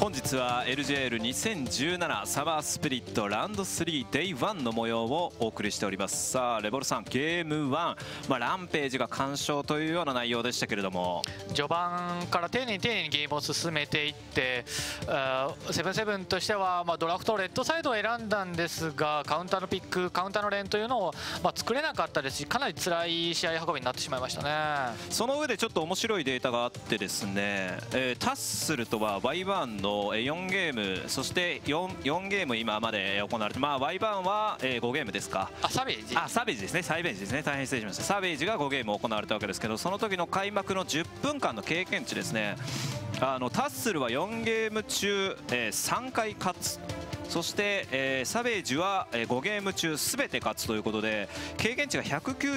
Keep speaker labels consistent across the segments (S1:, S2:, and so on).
S1: 本日は LJL2017 サマースピリットラウンド 3Day1 の模様をお送りしております。さあレボルさん、ゲーム1、ランページが完勝というような内容でしたけれども、
S2: 序盤から丁寧にゲームを進めていって、セブンセブンとしては、ドラフトレッドサイドを選んだんですが、カウンターのピック、カウンターのレーンというのを、作れなかったですし、かなり辛い試合運びになってしまいましたね。
S1: その上でちょっと面白いデータがあってですね、タッスルとは Y1 の4ゲーム、そして 4ゲーム今まで行われて、Y1 は5ゲームですか。
S2: サベージ
S1: ですね、サイベージですね、大変失礼しました。サベージが5ゲーム行われたわけですけど、その時の開幕の10分間の経験値ですね、タッスルは4ゲーム中、3回勝つ。そして、サベージは5ゲーム中すべて勝つということで、経験値が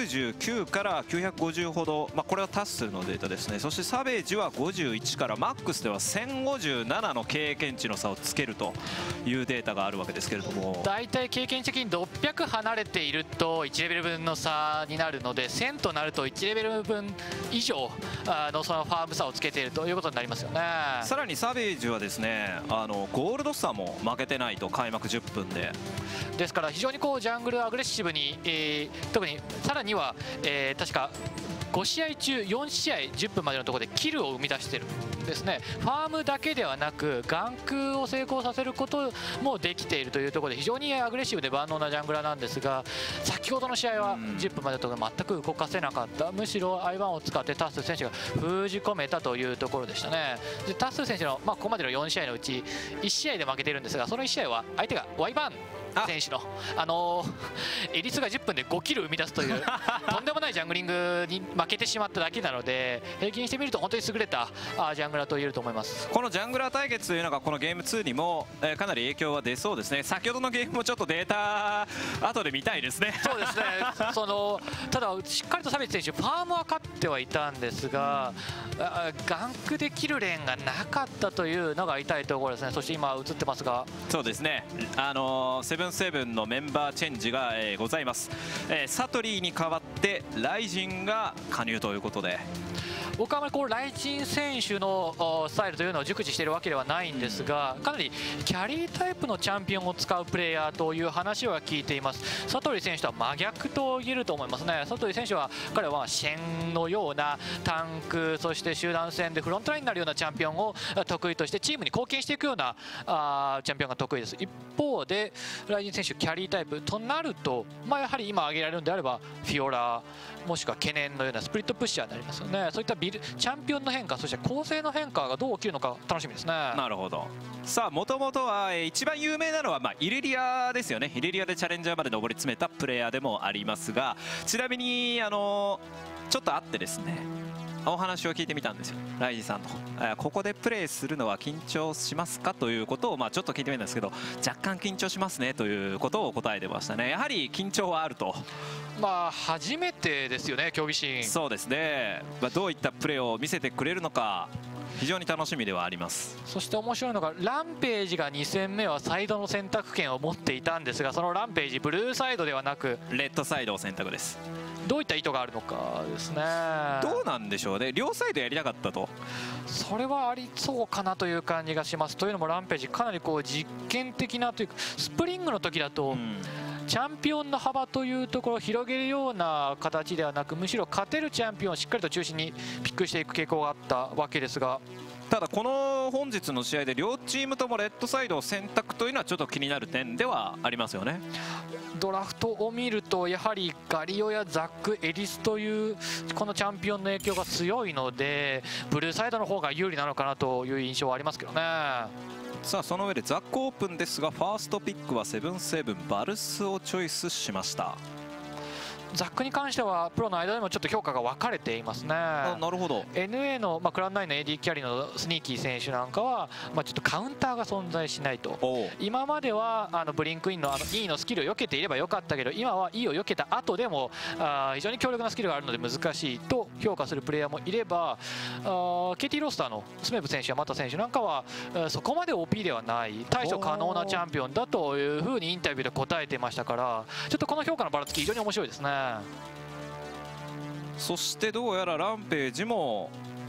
S1: 199から950ほど、これはタッスルのデータですね。そしてサベージは51からマックスでは1057の経験値の差をつけるというデータがあるわけですけれども、
S2: 大体経験値的に600離れていると1レベル分の差になるので、1000となると1レベル分以上のそのファーム差をつけているということになりますよね。
S1: さらにサベージはですね、ゴールド差も負けてないと、開幕10分で。
S2: ですから非常にジャングルアグレッシブに、特にさらには、確か5試合中4試合10分までのところでキルを生み出しているんですね。ファームだけではなくガンクを成功させることもできているというところで、非常にアグレッシブで万能なジャングラーなんですが、先ほどの試合は10分までのところで全く動かせなかった。むしろ I1 を使ってタッス選手が封じ込めたというところでしたね。でタッス選手の、ここまでの4試合のうち1試合で負けているんですが、その1試合は相手が Y1選手のエリスが10分で5キル生み出すというとんでもないジャングリングに負けてしまっただけなので、平均してみると本当に優れたジャングラーと言えると思います。
S1: このジャングラー対決というのがこのゲーム2にもかなり影響は出そうですね。先ほどのゲームもちょっとデータ後で見たいですね。
S2: そうですねただしっかりとサベッジ選手ファームは勝ってはいたんですが、ガンクできるレーンがなかったというのが痛いところですね。そして今映ってますが、
S1: そうですね、セブンセブンのメンバーチェンジが、ございます。サトリーに代わってライジンが加入ということで、
S2: 僕はあまりライジン選手のスタイルというのを熟知しているわけではないんですが、かなりキャリータイプのチャンピオンを使うプレイヤーという話は聞いています。サトリ選手とは真逆と言えると思いますね。サトリ選手は彼はシェンのようなタンク、そして集団戦でフロントラインになるようなチャンピオンを得意としてチームに貢献していくようなチャンピオンが得意です。一方でライジン選手キャリータイプとなると、やはり今挙げられるのであればフィオラもしくは懸念のようなスプリットプッシャーになりますよね。そういったチャンピオンの変化、そして構成の変化がどう起きるのか楽しみですね。
S1: なるほど。さあもともとは一番有名なのはイレリアですよね。イレリアでチャレンジャーまで上り詰めたプレイヤーでもありますが、ちなみにちょっとあってですね、お話を聞いてみたんですよ、ライジさんの。ここでプレーするのは緊張しますかということをちょっと聞いてみたんですけど、若干緊張しますねということを答えてましたね。やはり緊張はあると。
S2: 初めてですよね、競技シーン。
S1: そうですね、どういったプレーを見せてくれるのか非常に楽しみではあります。
S2: そして面白いのがランページが2戦目はサイドの選択権を持っていたんですが、そのランページブルーサイドではなく
S1: レッドサイドを選択です。
S2: どういった意図があるのかですね。
S1: どうなんでしょうね、両サイドやりたかったと。
S2: それはありそうかなという感じがします。というのもランページかなり実験的なというか、スプリングの時だと、チャンピオンの幅というところを広げるような形ではなく、むしろ勝てるチャンピオンをしっかりと中心にピックしていく傾向があったわけですが、
S1: ただこの本日の試合で両チームともレッドサイドを選択というのはちょっと気になる点ではありますよね。
S2: ドラフトを見るとやはりガリオやザック、エリスというこのチャンピオンの影響が強いので、ブルーサイドの方が有利なのかなという印象はありますけどね。
S1: さあその上でザックオープンですが、ファーストピックはセブンセブンバルスをチョイスしました。
S2: ザックに関してはプロの間でもちょっと評価が分かれていますね。
S1: なるほど。
S2: NA の、クラウン9の AD キャリーのスニーキー選手なんかは、ちょっとカウンターが存在しないと。今まではブリンクインのE のスキルを避けていればよかったけど、今は E を避けた後でも非常に強力なスキルがあるので難しいと評価するプレイヤーもいれば、KT ロースターのスメブ選手やマタ選手なんかはそこまで OP ではない対処可能なチャンピオンだというふうにインタビューで答えてましたから、ちょっとこの評価のばらつき非常に面白いですね。
S1: そしてどうやらランページも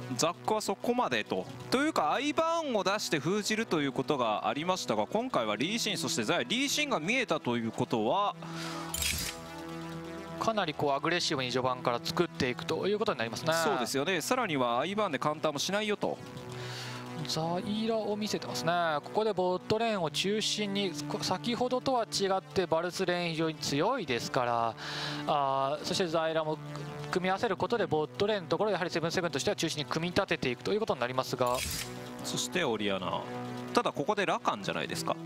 S1: ザックはそこまでというか、アイバーンを出して封じるということがありましたが、今回はリーシン、そしてザイ、リーシンが見えたということは
S2: かなりこうアグレッシブに序盤から作っていくということになりますね。
S1: そうですよね。さらにはアイバーンでカウンターもしないよと。
S2: ザイラを見せてますね。ここでボットレーンを中心に、先ほどとは違ってバルスレーン非常に強いですから、そしてザイラも組み合わせることでボットレーンのところやはりセブンセブンとしては中心に組み立てていくということになりますが、
S1: そしてオリアナ、ただここでラカンじゃないですか。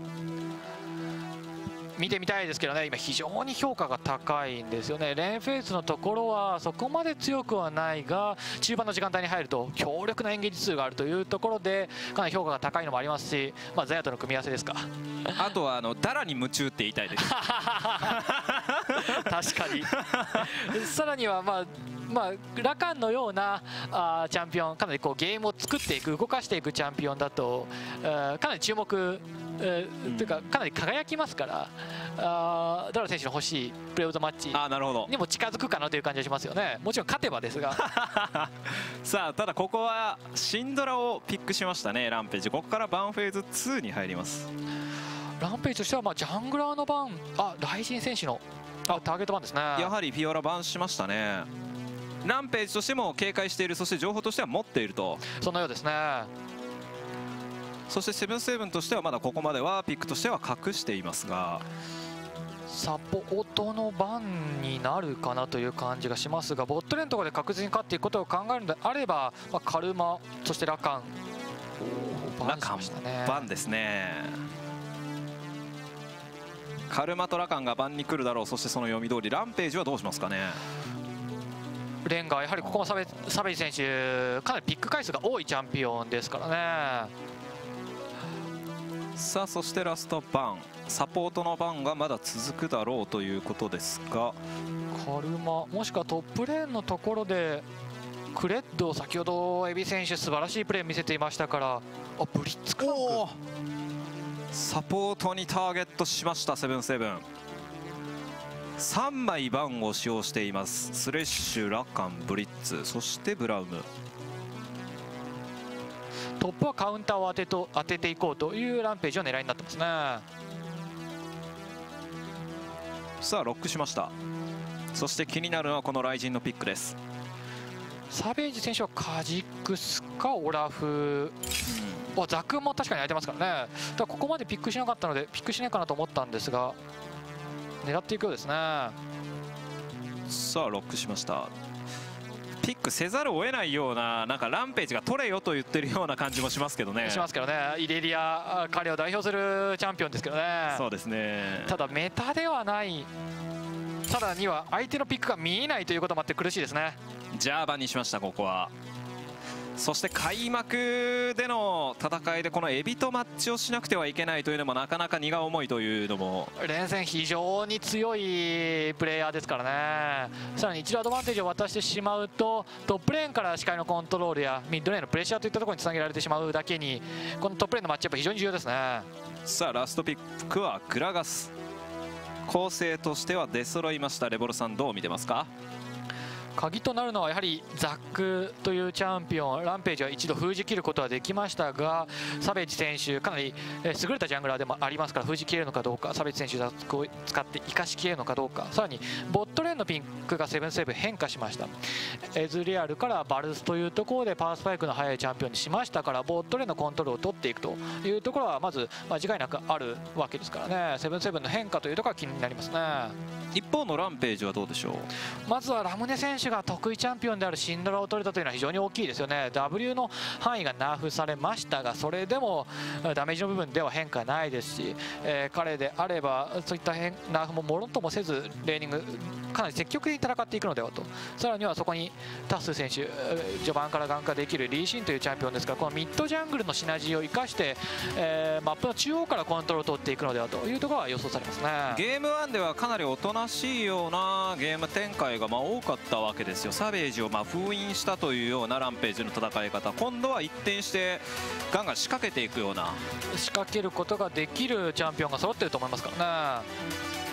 S2: 見てみたいですけどね、今非常に評価が高いんですよね。レーンフェイスのところはそこまで強くはないが、中盤の時間帯に入ると強力なエンゲージ数があるというところでかなり評価が高いのもありますし、ザヤとの組み合わせですか。あ
S1: とはダラに夢中って言いたいです
S2: 確かにさらにはラカンのようなチャンピオン、かなりこうゲームを作っていく、動かしていくチャンピオンだとかなり注目というか、かなり輝きますから、ダラ選手の欲しいプレーオブザマッチにも近づくかなという感じがしますよね。もちろん勝てばですが
S1: さあ、ただここはシンドラをピックしましたね、ランページ。ここからバンフェーズ2に入ります。
S2: ランページとしてはジャングラーのバン、ライジン選手のターゲットバンですね。
S1: やはりフィオラバンしましたね。ランページとしても警戒している、そして情報としては持っていると、
S2: そのようですね。
S1: そしてセブンセブンとしてはまだここまではピックとしては隠していますが、
S2: サポートの番になるかなという感じがしますが、ボットレーンのところで確実に勝っていくことを考えるのであれば、カルマ、そしてラカン、
S1: ラカンバンですね。カルマとラカンが番に来るだろう。そしてその読み通りランページはどうしますかね。
S2: レンガ、やはりここもサベイジ選手かなりピック回数が多いチャンピオンですからね。
S1: さあ、そしてラストバン、サポートのバンがまだ続くだろうということですが、
S2: カルマもしくはトップレーンのところでクレッド、先ほどエビ選手素晴らしいプレー見せていましたから、ブリッツクランク、
S1: サポートにターゲットしました。セブンセブン3枚バンを使用しています。スレッシュ、ラカン、ブリッツ、そしてブラウム。
S2: トップはカウンターを当てていこうというランページの狙いになってますね。
S1: さあ、ロックしました。そして気になるのはこのライジンのピックです。
S2: サベージ選手はカジクスかオラフ、ザクも確かに空いてますからね。だからここまでピックしなかったのでピックしないかなと思ったんですが、狙っていくようですね。
S1: さあ、ロックしました。ピックせざるを得ないような、なんかランページが取れよと言ってるような感じもしますけどね。
S2: しますけどね。イレリア、彼を代表するチャンピオンですけどね。
S1: そうですね。
S2: ただメタではない、さらには相手のピックが見えないということもあって苦しいですね。
S1: ジャーバンにしました、ここは。そして開幕での戦いでこのエビとマッチをしなくてはいけないというのもなかなか荷が重いというのも、
S2: 連戦非常に強いプレイヤーですからね。さらに一度アドバンテージを渡してしまうとトップレーンから視界のコントロールやミッドレーンのプレッシャーといったところにつなげられてしまうだけに、このトップレーンのマッチアップ非常に重要ですね。
S1: さあ、ラストピックはグラガス。構成としては出揃いました。レボルさん、どう見てますか。
S2: 鍵となるのはやはりザックというチャンピオン、ランページは一度封じ切ることはできましたが、サベージ選手かなり優れたジャングラーでもありますから、封じ切れるのかどうか、サベージ選手ザックを使って生かしきれるのかどうか。さらにボットレーンのピンクがセブンセブン変化しました。エズリアルからバルスというところでパワースパイクの速いチャンピオンにしましたから、ボットレーンのコントロールを取っていくというところはまず間違いなくあるわけですからね。セブンセブンの変化というところが気になりますね。
S1: 一方のランページはどうでしょう。
S2: まずはラムネ選手が得意チャンピオンであるシンドラを取れたというのは非常に大きいですよね。 W の範囲がナーフされましたが、それでもダメージの部分では変化ないですし、彼であればそういったナーフももろともせずレーニングかなり積極的に戦っていくのではと。さらにはそこにタッスー選手、序盤から眼化できるリーシンというチャンピオンですから、このミッドジャングルのシナジーを生かして、マップの中央からコントロールを取っていくのではというところは予想されますね。
S1: ゲーム1ではかなりおとなしいようなゲーム展開が多かったわけですよ。サベージを封印したというようなランページの戦い方、今度は一転してガンガン仕掛けていくような、
S2: 仕掛けることができるチャンピオンが揃っていると思いますからね。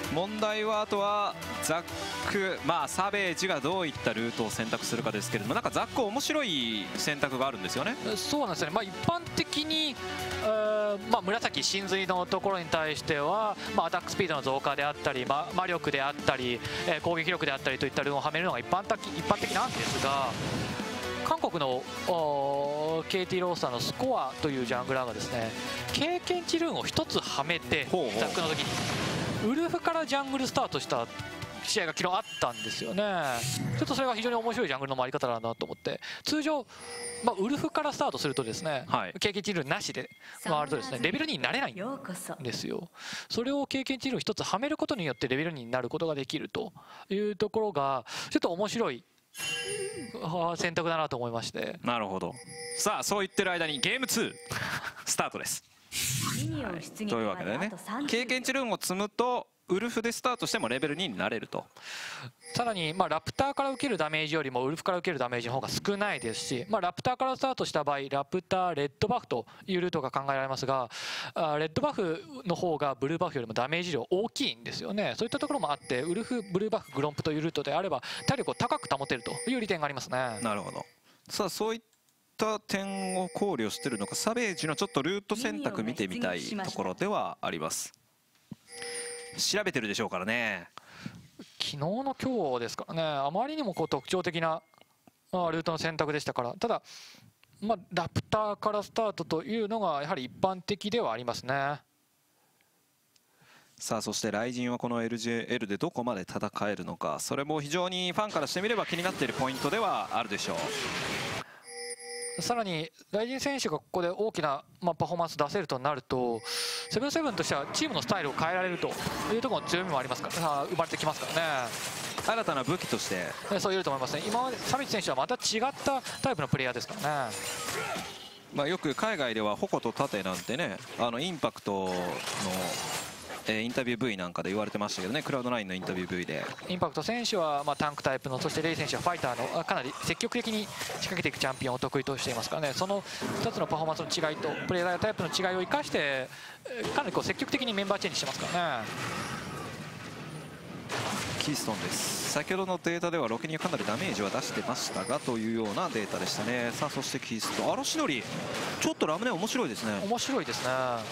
S1: 問題はあとはザック、サベージがどういったルートを選択するかですけれども、なんかザック面白い選択があるんですよね。
S2: そうなんですよね、一般的に紫真髄のところに対しては、アタックスピードの増加であったり、魔力であったり、攻撃力であったりといったルーンをはめるのが一般的なんですが、韓国のKT ロースターのスコアというジャングラーがですね、経験値ルーンを1つはめて、ザックの時にウルフからジャングルスタートした試合が昨日あったんですよね。ちょっとそれが非常に面白いジャングルの回り方だなと思って、通常、ウルフからスタートするとですね、経験値ルーンなしで回るとですね、レベル2になれないんですよ。それを経験値ルーン1つはめることによってレベル2になることができるというところがちょっと面白い選択だなと思いまして。
S1: なるほど。さあそう言ってる間にゲーム2スタートです。というわけでね、経験値ルーンを積むとウルフでスタートしてもレベル2になれると。
S2: さらに、ラプターから受けるダメージよりもウルフから受けるダメージの方が少ないですし、ラプターからスタートした場合ラプターレッドバフというルートが考えられますが、レッドバフの方がブルーバフよりもダメージ量大きいんですよね。そういったところもあって、ウルフブルーバフグロンプというルートであれば体力を高く保てるという利点がありますね。
S1: なるほど。さあそういった点を考慮しているのか、サベージのちょっとルート選択見てみたいところではあります。調べてるでしょうからね。
S2: 昨日の今日ですからね、あまりにも特徴的なルートの選択でしたから。ただ、ラプターからスタートというのがやはり一般的ではありますね。
S1: さあそして雷神はこの LJL でどこまで戦えるのか、それも非常にファンからしてみれば気になっているポイントではあるでしょう。
S2: さらに雷神選手がここで大きなパフォーマンス出せるとなると、セブンセブンとしてはチームのスタイルを変えられるというところの強みもありますから生まれてきますからね。
S1: 新たな武器として
S2: そう言えると思いますね。今までサビチ選手はまた違ったタイプのプレイヤーですからね。
S1: よく海外では矛と盾なんてね、インパクトのインタビュー V なんかで言われてましたけどね、クラウド9のインタビュー V で。
S2: インパクト選手はタンクタイプの、そしてレイ選手はファイターのかなり積極的に仕掛けていくチャンピオンを得意としていますからね。その2つのパフォーマンスの違いとプレイヤータイプの違いを生かしてかなり積極的にメンバーチェンジしてますからね。
S1: キーストンです。先ほどのデータではロケにかなりダメージは出してましたがというようなデータでしたね。さあそしてキーストン、アロシノリちょっとラムネ面白いですね。
S2: 面白いですね。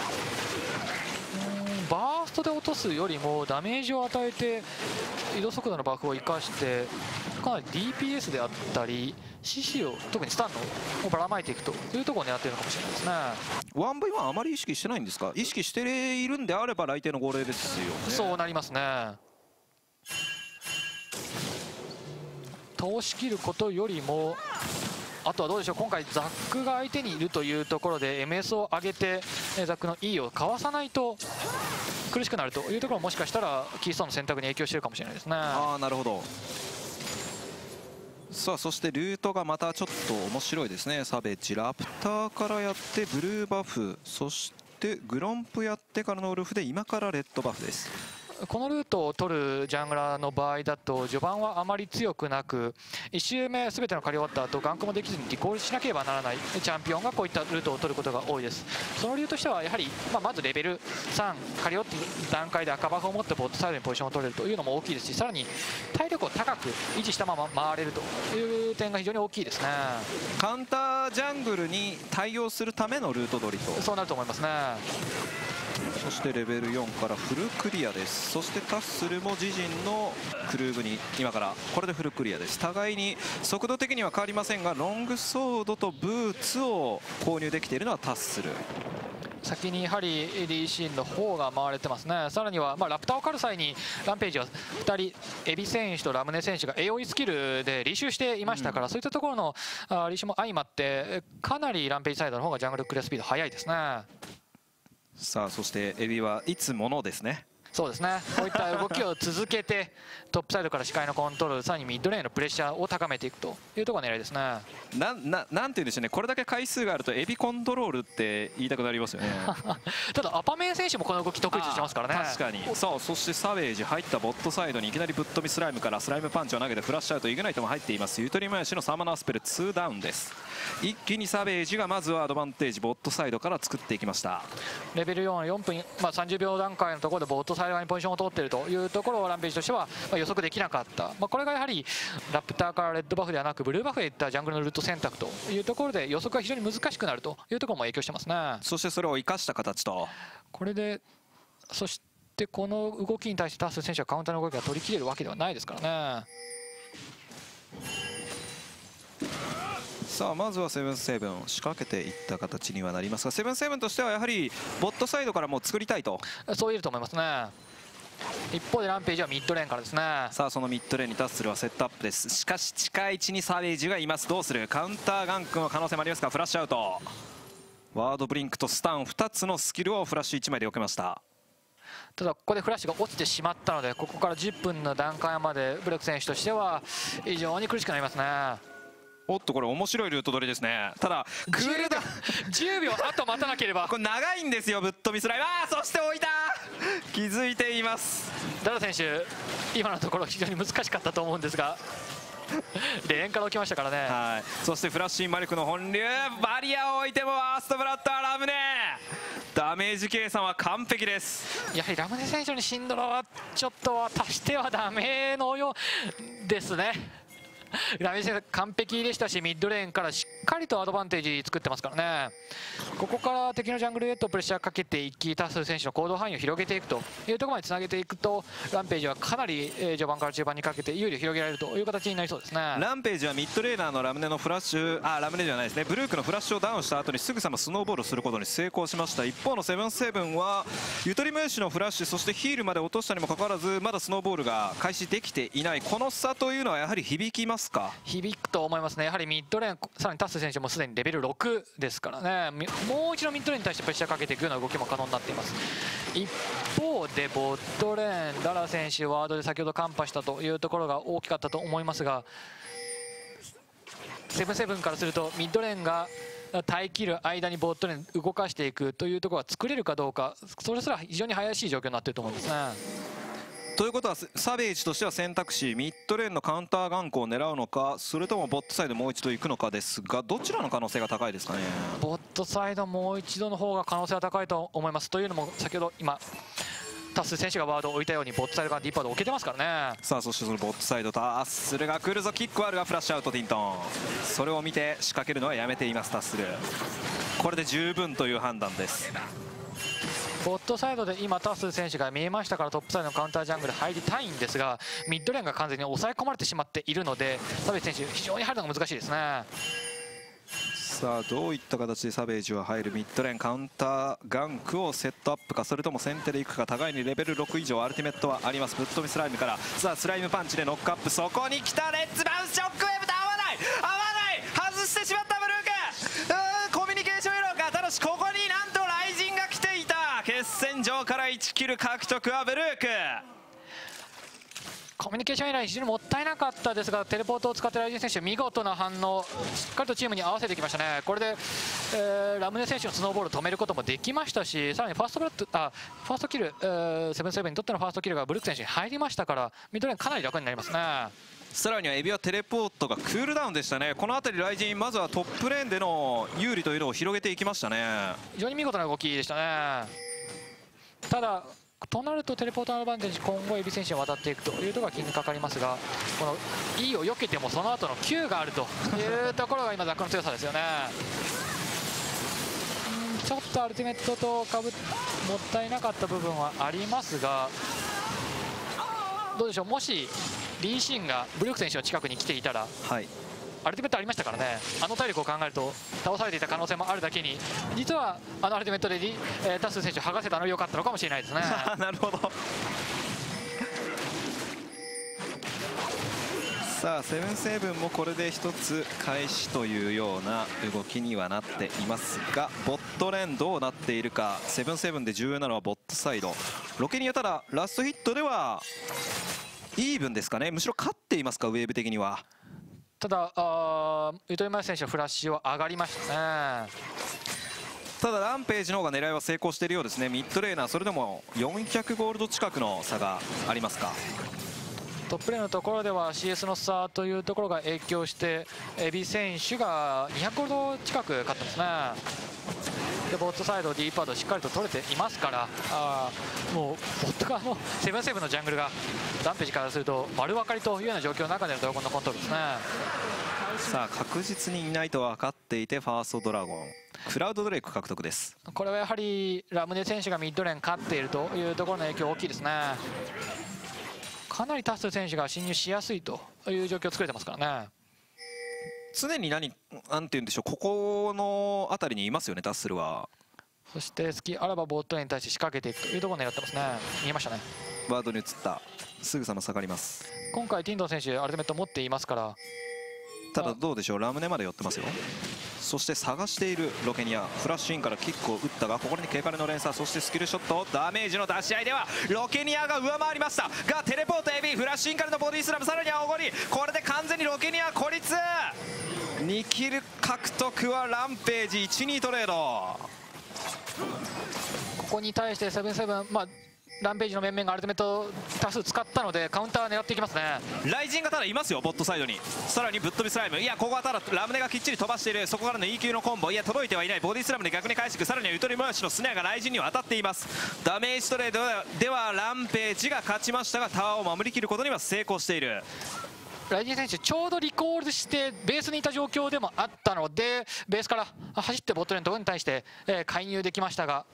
S2: バーストで落とすよりもダメージを与えて移動速度のバフを生かしてかなり DPS であったり CC を特にスタンをばらまいていくというところを狙っているのかもしれないですね。
S1: 1v1 あまり意識してないんですか。意識しているんであれば来帝の号令ですよね。
S2: そうなりますね。倒しきることよりもあとはどうでしょう、今回ザックが相手にいるというところで MS を上げてザックの E をかわさないと苦しくなるというところももしかしたらキーストーンの選択に影響しているかもしれないですね。
S1: なるほど。さあそしてルートがまたちょっと面白いですね。サベッジラプターからやってブルーバフ、そしてグロンプやってからのウルフで今からレッドバフです。
S2: このルートを取るジャングラーの場合だと序盤はあまり強くなく1周目全ての借り終わった後ガンクもできずにリコールしなければならないチャンピオンがこういったルートを取ることが多いです。その理由としてはやはり、まずレベル3借り終わった段階で赤バフを持ってボットサイドにポジションを取れるというのも大きいですし、さらに体力を高く維持したまま回れるという点が非常に大きいですね。
S1: カウンタージャングルに対応するためのルート取りと。
S2: そうなると思いますね。
S1: そしてレベル4からフルクリアです。そしてタッスルも自陣のクルーブに今からこれでフルクリアです。互いに速度的には変わりませんがロングソードとブーツを購入できているのはタッスル。
S2: 先にやはり DC の方が回れてますね。さらにはラプターを狩る際にランページは2人エビ選手とラムネ選手が AOE スキルで履修していましたから、そういったところの履修も相まってかなりランページサイドの方がジャングルクリアスピード速いですね。
S1: さあそしてエビはいつものですね。
S2: そうですね、こういった動きを続けてトップサイドから視界のコントロール、さらにミッドレーンのプレッシャーを高めていくというところが狙いですね。
S1: なんて言うんでしょうね、これだけ回数があるとエビコントロールって言いたくなりますよね
S2: ただアパメン選手もこの動き得意としてますからね。
S1: 確かに。さあそしてサベージ入ったボットサイドにいきなりぶっ飛びスライムからスライムパンチを投げてフラッシュアウト、イグナイトも入っています。ゆとりもやしのサマナースペル2ダウンです。一気にサベージがまずはアドバンテージボットサイドから作っていきました。
S2: レベル4分、30秒段階のところでボットサイドサイド側にポジションを取っているというところをランページとしては予測できなかった、これがやはりラプターからレッドバフではなくブルーバフへいったジャングルのルート選択というところで予測が非常に難しくなるというところも影響してますね。
S1: そしてそれを生かした形と、
S2: これでそしてこの動きに対してタス選手はカウンターの動きが取り切れるわけではないですからね。
S1: さあまずはセブンセブン仕掛けていった形にはなりますが、セブンセブンとしてはやはりボットサイドからもう作りたいと、
S2: そう言えると思いますね。一方でランページはミッドレーンからですね。
S1: さあそのミッドレーンにタッスルはセットアップです。しかし近い位置にサベージがいます。どうする、カウンターガンクの可能性もありますが、フラッシュアウト、ワードブリンクとスタン2つのスキルをフラッシュ1枚で避けました。
S2: ただここでフラッシュが落ちてしまったので、ここから10分の段階までブレック選手としては非常に苦しくなりますね。
S1: おっとこれ面白いルート取りですね。ただクールダウン
S2: 10秒あと待たなければ
S1: これ長いんですよ、ぶっ飛びスライム。そして置いた、気づいています。
S2: ダラ選手今のところ非常に難しかったと思うんですがレーンから起きましたからね。
S1: はい、そしてフラッシュインマリクの本流、バリアを置いてもワーストブラッドはラムネ、ダメージ計算は完璧です。
S2: やはりラムネ選手にシンドラはちょっと渡してはダメのようですね。ラメ選手完璧でしたし、ミッドレーンからしっかりとアドバンテージ作ってますからね。ここから敵のジャングルへとプレッシャーかけていき、タス選手の行動範囲を広げていくというところまでつなげていくと、ランページはかなり序盤から中盤にかけて有利を広げられるという形になりそうですね。
S1: ランページはミッドレーナーのラムネのフラッシュ、ラムネではないですね、ブルークのフラッシュをダウンした後にすぐさまスノーボールすることに成功しました。一方のセブンセブンはゆとりムーシのフラッシュ、そしてヒールまで落としたにもかかわらずまだスノーボールが開始できていない、この差というのはやはり響きますか。
S2: 響くと思いますね。やはりミッドレーン、さらにタス選手もすでにレベル6ですからね、もう一度ミッドレーンに対してプレッシャーかけていくような動きも可能になっています。一方でボットレーン、ダラ選手ワードで先ほどカンパしたというところが大きかったと思いますが、セブンセブンからするとミッドレーンが耐え切る間にボットレーン動かしていくというところが作れるかどうか、それすら非常に怪しい状況になっていると思いますね。
S1: ということはサベージとしては選択肢、ミッドレーンのカウンターガンクを狙うのか、それともボットサイドもう一度行くのかですが、どちらの可能性が高いですかね。
S2: ボットサイドもう一度の方が可能性は高いと思います。というのも先ほど今タス選手がワードを置いたようにボットサイド側ディーパードを置けてますからね。
S1: さあそしてそのボットサイドタッスルが来るぞ、キックはあるがフラッシュアウトティントン、それを見て仕掛けるのはやめていますタッスル、これで十分という判断です。
S2: ボットサイドで今タス選手が見えましたからトップサイドのカウンタージャングル入りたいんですが、ミッドレーンが完全に抑え込まれてしまっているので、サベージ選手非常に入るのが難しいですね。
S1: さあどういった形でサベージは入る、ミッドレーンカウンターガンクをセットアップか、それとも先手でいくか、互いにレベル6以上アルティメットはあります。ぶっ飛びスライムから、さあスライムパンチでノックアップ、そこに来たレッツバウンスショックウェーブで合わない外してしまったブルーク、コミュニケーションエラーか。ただしここになんとライジンが来ていた、決戦場から1キル獲得はブルーク。
S2: コミュニケーションエラー非常にもったいなかったですが、テレポートを使ってライジン選手見事な反応、しっかりとチームに合わせてきましたね。これで、ラムネ選手のスノーボールを止めることもできましたし、さらにファーストキル、セブンセブンにとってのファーストキルがブルック選手に入りましたから、ミッドレーンかなり楽になりますね。
S1: さらにはエビはテレポートがクールダウンでしたね。この辺りライジンまずはトップレーンでの有利というのを広げていきましたね。
S2: 非常に見事な動きでしたね。ただとなるとテレポートのアドバンテージ、今後エビ選手に渡っていくというところが気にかかりますが、この E を避けてもその後の Q があるというところが今ザックの強さですよね。ちょっとアルティメットともったいなかった部分はありますが、どうでしょう、もしリーシンがブルック選手の近くに来ていたら、
S1: はい、
S2: アルティメットありましたからね、あの体力を考えると倒されていた可能性もあるだけに、実はあのアルティメットでタス選手を剥がせたのが良かったのかもしれないですね。
S1: なるほど。さあセブンセブンもこれで一つ開始というような動きにはなっていますが、ボットレーンどうなっているか。セブンセブンで重要なのはボットサイド。ロケニアただラストヒットではイーブンですかね、むしろ勝っていますか、ウェーブ的には。
S2: ただゆとりま選手のフラッシュは上がりましたね。
S1: ただランページの方が狙いは成功しているようですね。ミッドレーナーそれでも400ゴールド近くの差がありますか。
S2: トップレーンのところでは CS の差というところが影響して、エビ選手が200ゴールド近く勝ってますね。 でボットサイド D パードしっかりと取れていますから、もうボット側のセブンセブンのジャングルがランページからすると丸分かりというような状況の中でのドラゴンのコントロールですね。
S1: さあ確実にいないと分かっていてファーストドラゴンクラウドドレイク獲得です。
S2: これはやはりラムネ選手がミッドレーン勝っているというところの影響大きいですね。かなりタッスル選手が侵入しやすいという状況を作れてますからね。
S1: 常になんて言うんでしょう、ここの辺りにいますよね、タッスルは。
S2: そして隙あらばボットレーンに対して仕掛けていくというところを狙ってますね。見えましたね。
S1: ワードに移った、すぐさま下がります。
S2: 今回ティンドン選手アルティメット持っていますから。
S1: ただどうでしょう、ラムネまで寄ってますよ。そして探しているロケニア、フラッシュインからキックを打ったが、ここに警戒の連鎖、そしてスキルショット、ダメージの出し合いではロケニアが上回りましたが、テレポート AB フラッシュインからのボディスラム、さらにはおごり、これで完全にロケニア孤立。2キル獲得はランページ1-2トレード。
S2: ここに対してセブンセブン、ランページの面々がアルティメット多数使ったのでカウンター狙っていきますね。
S1: ライジンがただいますよ、ボットサイドに。さらにぶっ飛びスライム、いやここはただラムネがきっちり飛ばしている。そこからの E 級のコンボ、いや届いてはいない。ボディスラムで逆に返していく。さらにはゆとり回しのスネアがライジンには当たっています。ダメージトレードではランページが勝ちましたが、タワーを守りきることには成功している。
S2: ライジン選手ちょうどリコールしてベースにいた状況でもあったので、ベースから走ってボットレーンのところに対して介入できましたが、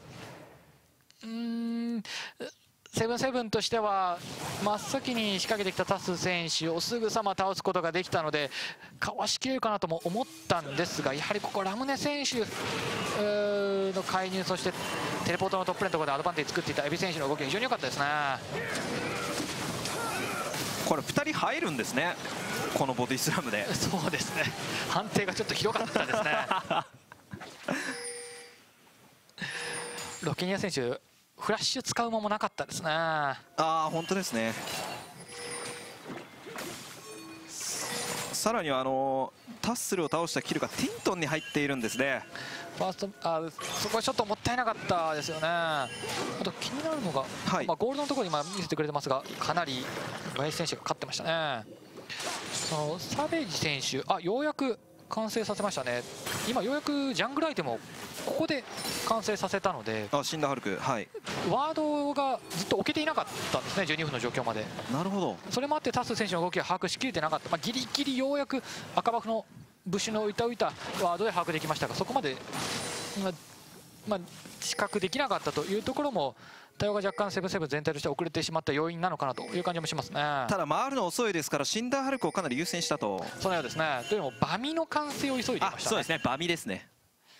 S2: セブンセブンとしては真っ先に仕掛けてきたタス選手をすぐさま倒すことができたのでかわしきれるかなとも思ったんですが、やはりここラムネ選手の介入、そしてテレポートのトップレーンのところでアドバンテージ作っていたエビ選手の動きが非常に良かったですね。
S1: これ2人入るんですね、このボディスラムで。
S2: そうですね、判定がちょっとひどかったですね。ロケニア選手フラッシュ使う間もなかったですね。
S1: 本当ですね。さらにはタッスルを倒したキルがティントンに入っているんですね。
S2: ファーストそこはちょっともったいなかったですよね。あと気になるのが、
S1: はい、
S2: ゴールドのところに今見せてくれてますが、かなり林選手が勝ってましたね。サベージ選手ようやく完成させましたね。今ようやくジャングルアイテムをここで完成させたので、
S1: 死んだハルク、はい、
S2: ワードがずっと置けていなかったんですね、12分の状況まで。
S1: なるほど。そ
S2: れもあってタス選手の動きが把握しきれてなかった、ギリギリようやく赤バフのブッシュの浮いたワードで把握できましたが、そこまで、視覚できなかったというところも対応が若干セブンセブン全体として遅れてしまった要因なのかなという感じもしますね。
S1: ただ回るの遅いですからシンダーハルクをかなり優先したと。
S2: そのようですね。というのもバミの完成を急いでいましたね。
S1: そうですね、バミですね。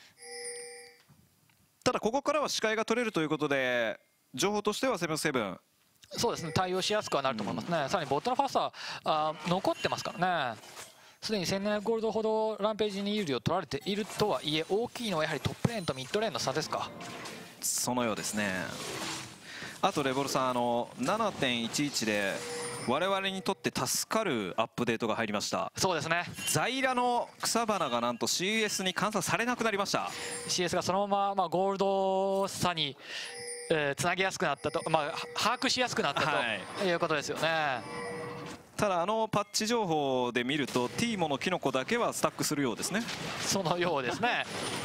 S1: ただここからは視界が取れるということで情報としてはセブンセブン
S2: そうですね、対応しやすくはなると思いますね。さらにボットのファーストは残ってますからね。すでに1700ゴールドほどランページに有利を取られているとはいえ、大きいのはやはりトップレーンとミッドレーンの差ですか。
S1: そのようですね。あとレボルさん7.11 で我々にとって助かるアップデートが入りました。
S2: そうですね、
S1: ザイラの草花がなんと CS に換算されなくなりました。
S2: CS がそのまま、ゴールド差につなげやすくなったと、把握しやすくなったということですよね。
S1: ただパッチ情報で見るとティーモのキノコだけはスタックするようですね。
S2: そのようですね。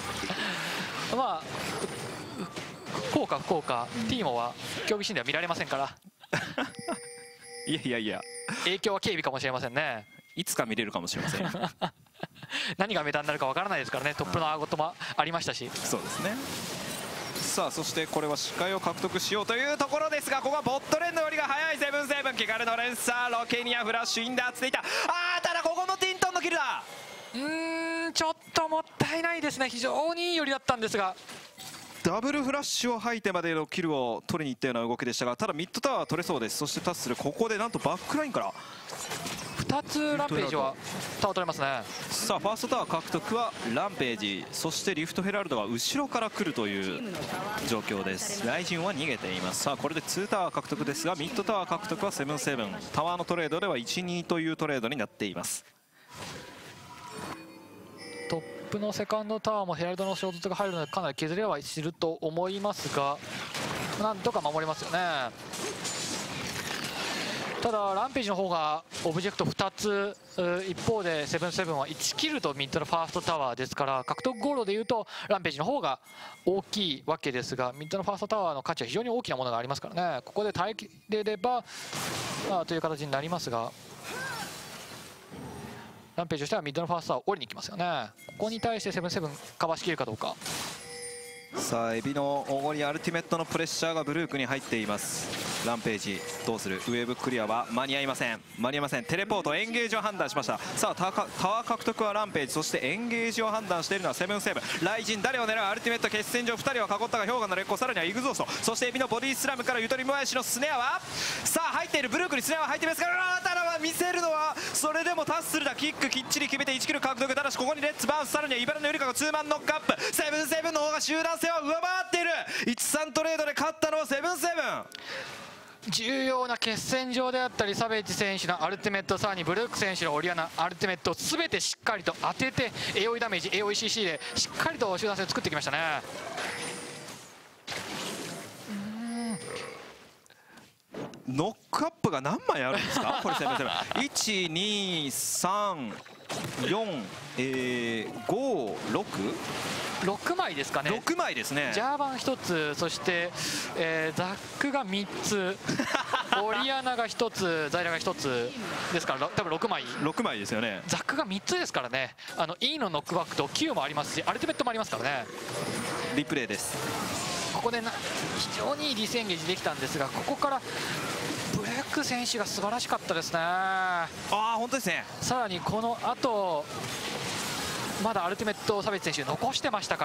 S2: 効果不効果、ティーモは競技シーンでは見られませんから
S1: いや
S2: 影響は軽微かもしれませんね。
S1: いつか見れるかもしれません
S2: 何がメタになるかわからないですからね。トップのアゴトもありましたし。
S1: そうですね。さあそしてこれは視界を獲得しようというところですが、ここはボットレーンの寄りが速いセブンセブン、気軽の連鎖、ロケニアフラッシュインダーついた。ただここもティントンのキルだ。
S2: ちょっともったいないですね。非常にいい寄りだったんですが、
S1: ダブルフラッシュを吐いてまでのキルを取りに行ったような動きでしたが、ただミッドタワーは取れそうです。そしてタッスルここでなんとバックラインから
S2: 2つランページはタワー取れますね。
S1: さあファーストタワー獲得はランページ、そしてリフトヘラルドが後ろから来るという状況です。ライジンは逃げています。さあこれで2タワー獲得ですが、ミッドタワー獲得はセブンセブン、タワーのトレードでは 1-2 というトレードになっています。
S2: トップのセカンドタワーもヘラルドの衝突が入るのでかなり削れはすると思いますが、なんとか守りますよね。 ただランページの方がオブジェクト2つ、一方でセブンセブンは1キルとミッドのファーストタワーですから、獲得ゴールでいうとランページの方が大きいわけですが、ミッドのファーストタワーの価値は非常に大きなものがありますからね。ここで耐えれればという形になりますが、ランページとしてはミッドのファーストタワーを降りに行きますよね。ここに対してセブンセブンカバーしきるかどうか。
S1: さあエビのおごりアルティメットのプレッシャーがブルークに入っています。ランページどうする。ウェーブクリアは間に合いません。テレポートエンゲージを判断しました。さあタワー獲得はランページ、そしてエンゲージを判断しているのはセブンセブン。ライジン誰を狙う。アルティメット決戦場2人は囲ったが氷河の劣行、さらにはイグゾースト、そしてエビのボディスラムからゆとりもやしのスネアはさあ入っている。ブルークにスネアは入っていますから、ただ見せるのはそれでもタッスルだ。キックきっちり決めて1キル獲得。ただしここにレッツバウンス、さらには茨のゆりかがツーマンノックアップ。セブンセブンの方が集団性は上回っている。1-3トレードで勝ったのはセブンセブン。
S2: 重要な決戦場であったり、サベージ選手のアルティメット、さらにブルーク選手のオリアナアルティメットを全てしっかりと当てて AOE ダメージ AOECC でしっかりと集団性を作ってきましたね。
S1: ノックアップが何枚あるんですかこれ。セブンセブン1、2、3、4、5、
S2: 6枚ですかね。
S1: 6枚ですね。
S2: ジャーバン1つ、そして、ザックが3つオリアナが1つ、ザイラが1つですから多分6枚
S1: ですよね。
S2: ザックが3つですからね。E のノックバックと Q もありますし、アルティメットもありますからね。
S1: リプレイです。
S2: ここで非常にいいディスエンゲージできたんですが、ここからブレック選手が素晴らしかったですね。
S1: 本当ですね。
S2: さらにこの後まだアルティメットサベッジ選手残してましたから、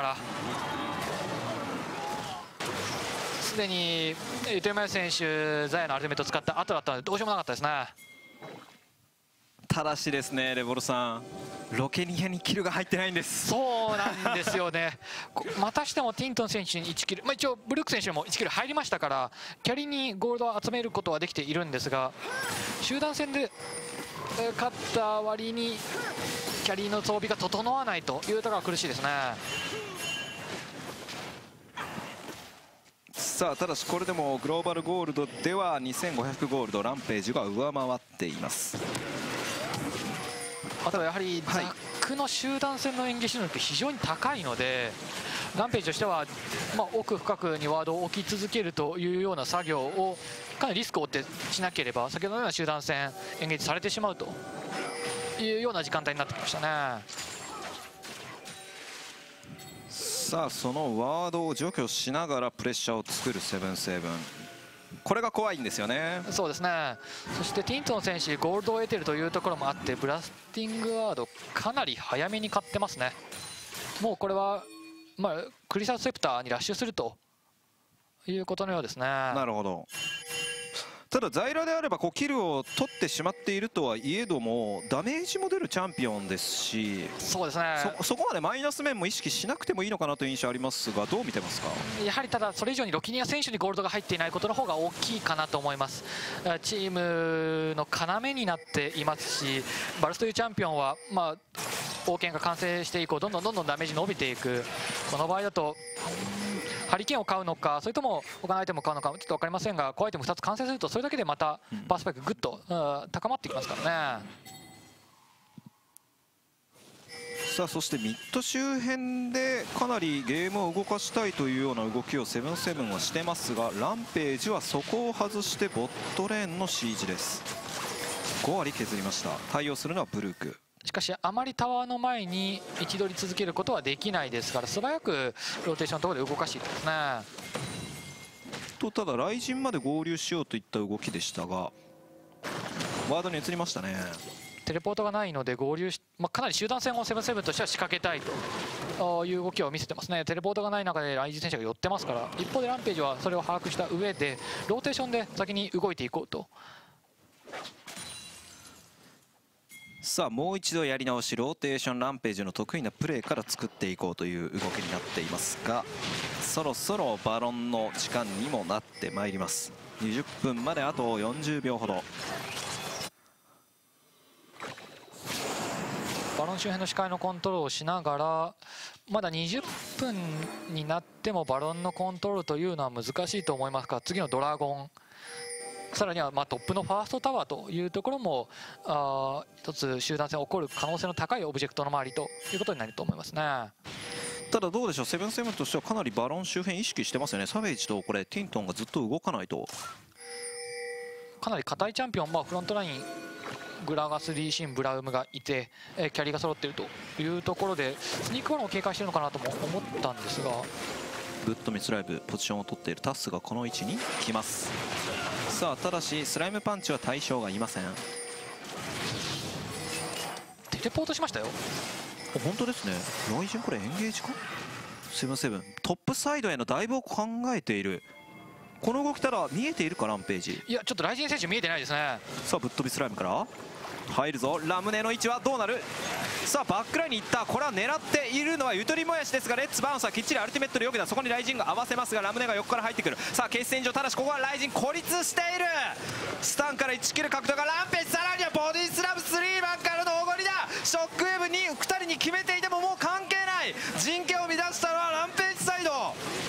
S2: すでにゆとりまや選手ザヤのアルティメットを使った後だったのでどうしようもなかったですね。
S1: ただしですね、レボルさんロケニアにキルが入ってないんです。
S2: そうなんですよねまたしてもティントン選手に1キル、一応ブルック選手も1キル入りましたから、キャリーにゴールドを集めることはできているんですが、集団戦で勝った割にキャリーの装備が整わないというところが苦しいですね。
S1: さあただしこれでもグローバルゴールドでは2500ゴールドランページが上回っています。
S2: あとはやはりザックの集団戦の演技能力非常に高いので、ランページとしては、奥深くにワードを置き続けるというような作業をかなりリスクを負ってしなければ、先ほどのような集団戦エンゲージされてしまうというような時間帯になってきましたね。
S1: さあそのワードを除去しながらプレッシャーを作るセブンセブン、これが怖いんですよね。
S2: そうですね。そしてティントン選手ゴールドを得ているというところもあって、ブラスティングワードかなり早めに買ってますね。もうこれは、クリスタルセプターにラッシュするということのようですね。
S1: なるほど。ただザイラであればキルを取ってしまっているとはいえどもダメージも出るチャンピオンですし、
S2: そうですね。
S1: そこまでマイナス面も意識しなくてもいいのかなという印象ありますが、どう見てますか。
S2: やはりただそれ以上にロキニア選手にゴールドが入っていないことの方が大きいかなと思います。チームの要になっていますし、バルスというチャンピオンは王権が完成して以降どんどんダメージ伸びていく。この場合だとハリケーンを買うのか、それとも他のアイテムを買うのかちょっと分かりませんが、こうアイテム2つ完成するとそれだけでまたパースペックぐっと高まってきますからね。
S1: さあそしてミッド周辺でかなりゲームを動かしたいというような動きをセブンセブンはしてますが、ランページはそこを外してボットレーンのシージです。5割削りました。対応するのはブルーク。
S2: しかしあまりタワーの前に位置取り続けることはできないですから、素早くローテーションのところで動かしていきますね。
S1: ただ雷神まで合流しようといった動きでしたがワードに移りましたね。
S2: テレポートがないので合流し、かなり集団戦をセブンセブンとしては仕掛けたいという動きを見せてますね。テレポートがない中で雷神選手が寄ってますから、一方でランページはそれを把握した上でローテーションで先に動いていこうと。
S1: さあもう一度やり直し、ローテーションランページの得意なプレーから作っていこうという動きになっていますが、そろそろバロンの時間にもなってまいります。20分まであと40秒ほど。
S2: バロン周辺の視界のコントロールをしながら、まだ20分になってもバロンのコントロールというのは難しいと思いますが、次のドラゴンさらにはトップのファーストタワーというところも一つ集団戦起こる可能性の高いオブジェクトの周りということになると思いますね。
S1: ただどうでしょう、セブンセブンとしてはかなりバロン周辺意識してますよね。サベージとこれティントンがずっと動かないと
S2: かなり硬いチャンピオン、フロントライングラガス、リーシン、ブラウムがいて、キャリーが揃っているというところでスニークバロンを警戒しているのかなとも思ったんですが、
S1: ブッドミスライブポジションを取っているタスがこの位置に来ます。さあただしスライムパンチは対象がいません。
S2: テレポートしましたよ。
S1: 本当ですね。ライジンこれエンゲージか。セブンセブントップサイドへのダイブを考えている。この動きたら見えているかランページ。
S2: いやちょっとライジン選手見えてないですね。
S1: さあぶっ飛びスライムから入るぞ。ラムネの位置はどうなる。さあバックラインに行った。これは狙っているのはゆとりもやしですが、レッツバウンスはきっちりアルティメットでよけた。そこにライジンが合わせますがラムネが横から入ってくる。さあ決戦場、ただしここはライジン孤立している。スタンから1キル獲得がランページ、さらにはボディスラム3番からのおごりだ。ショックウェーブに2人に決めていてももう関係ない。陣形を乱したのはランページサイド。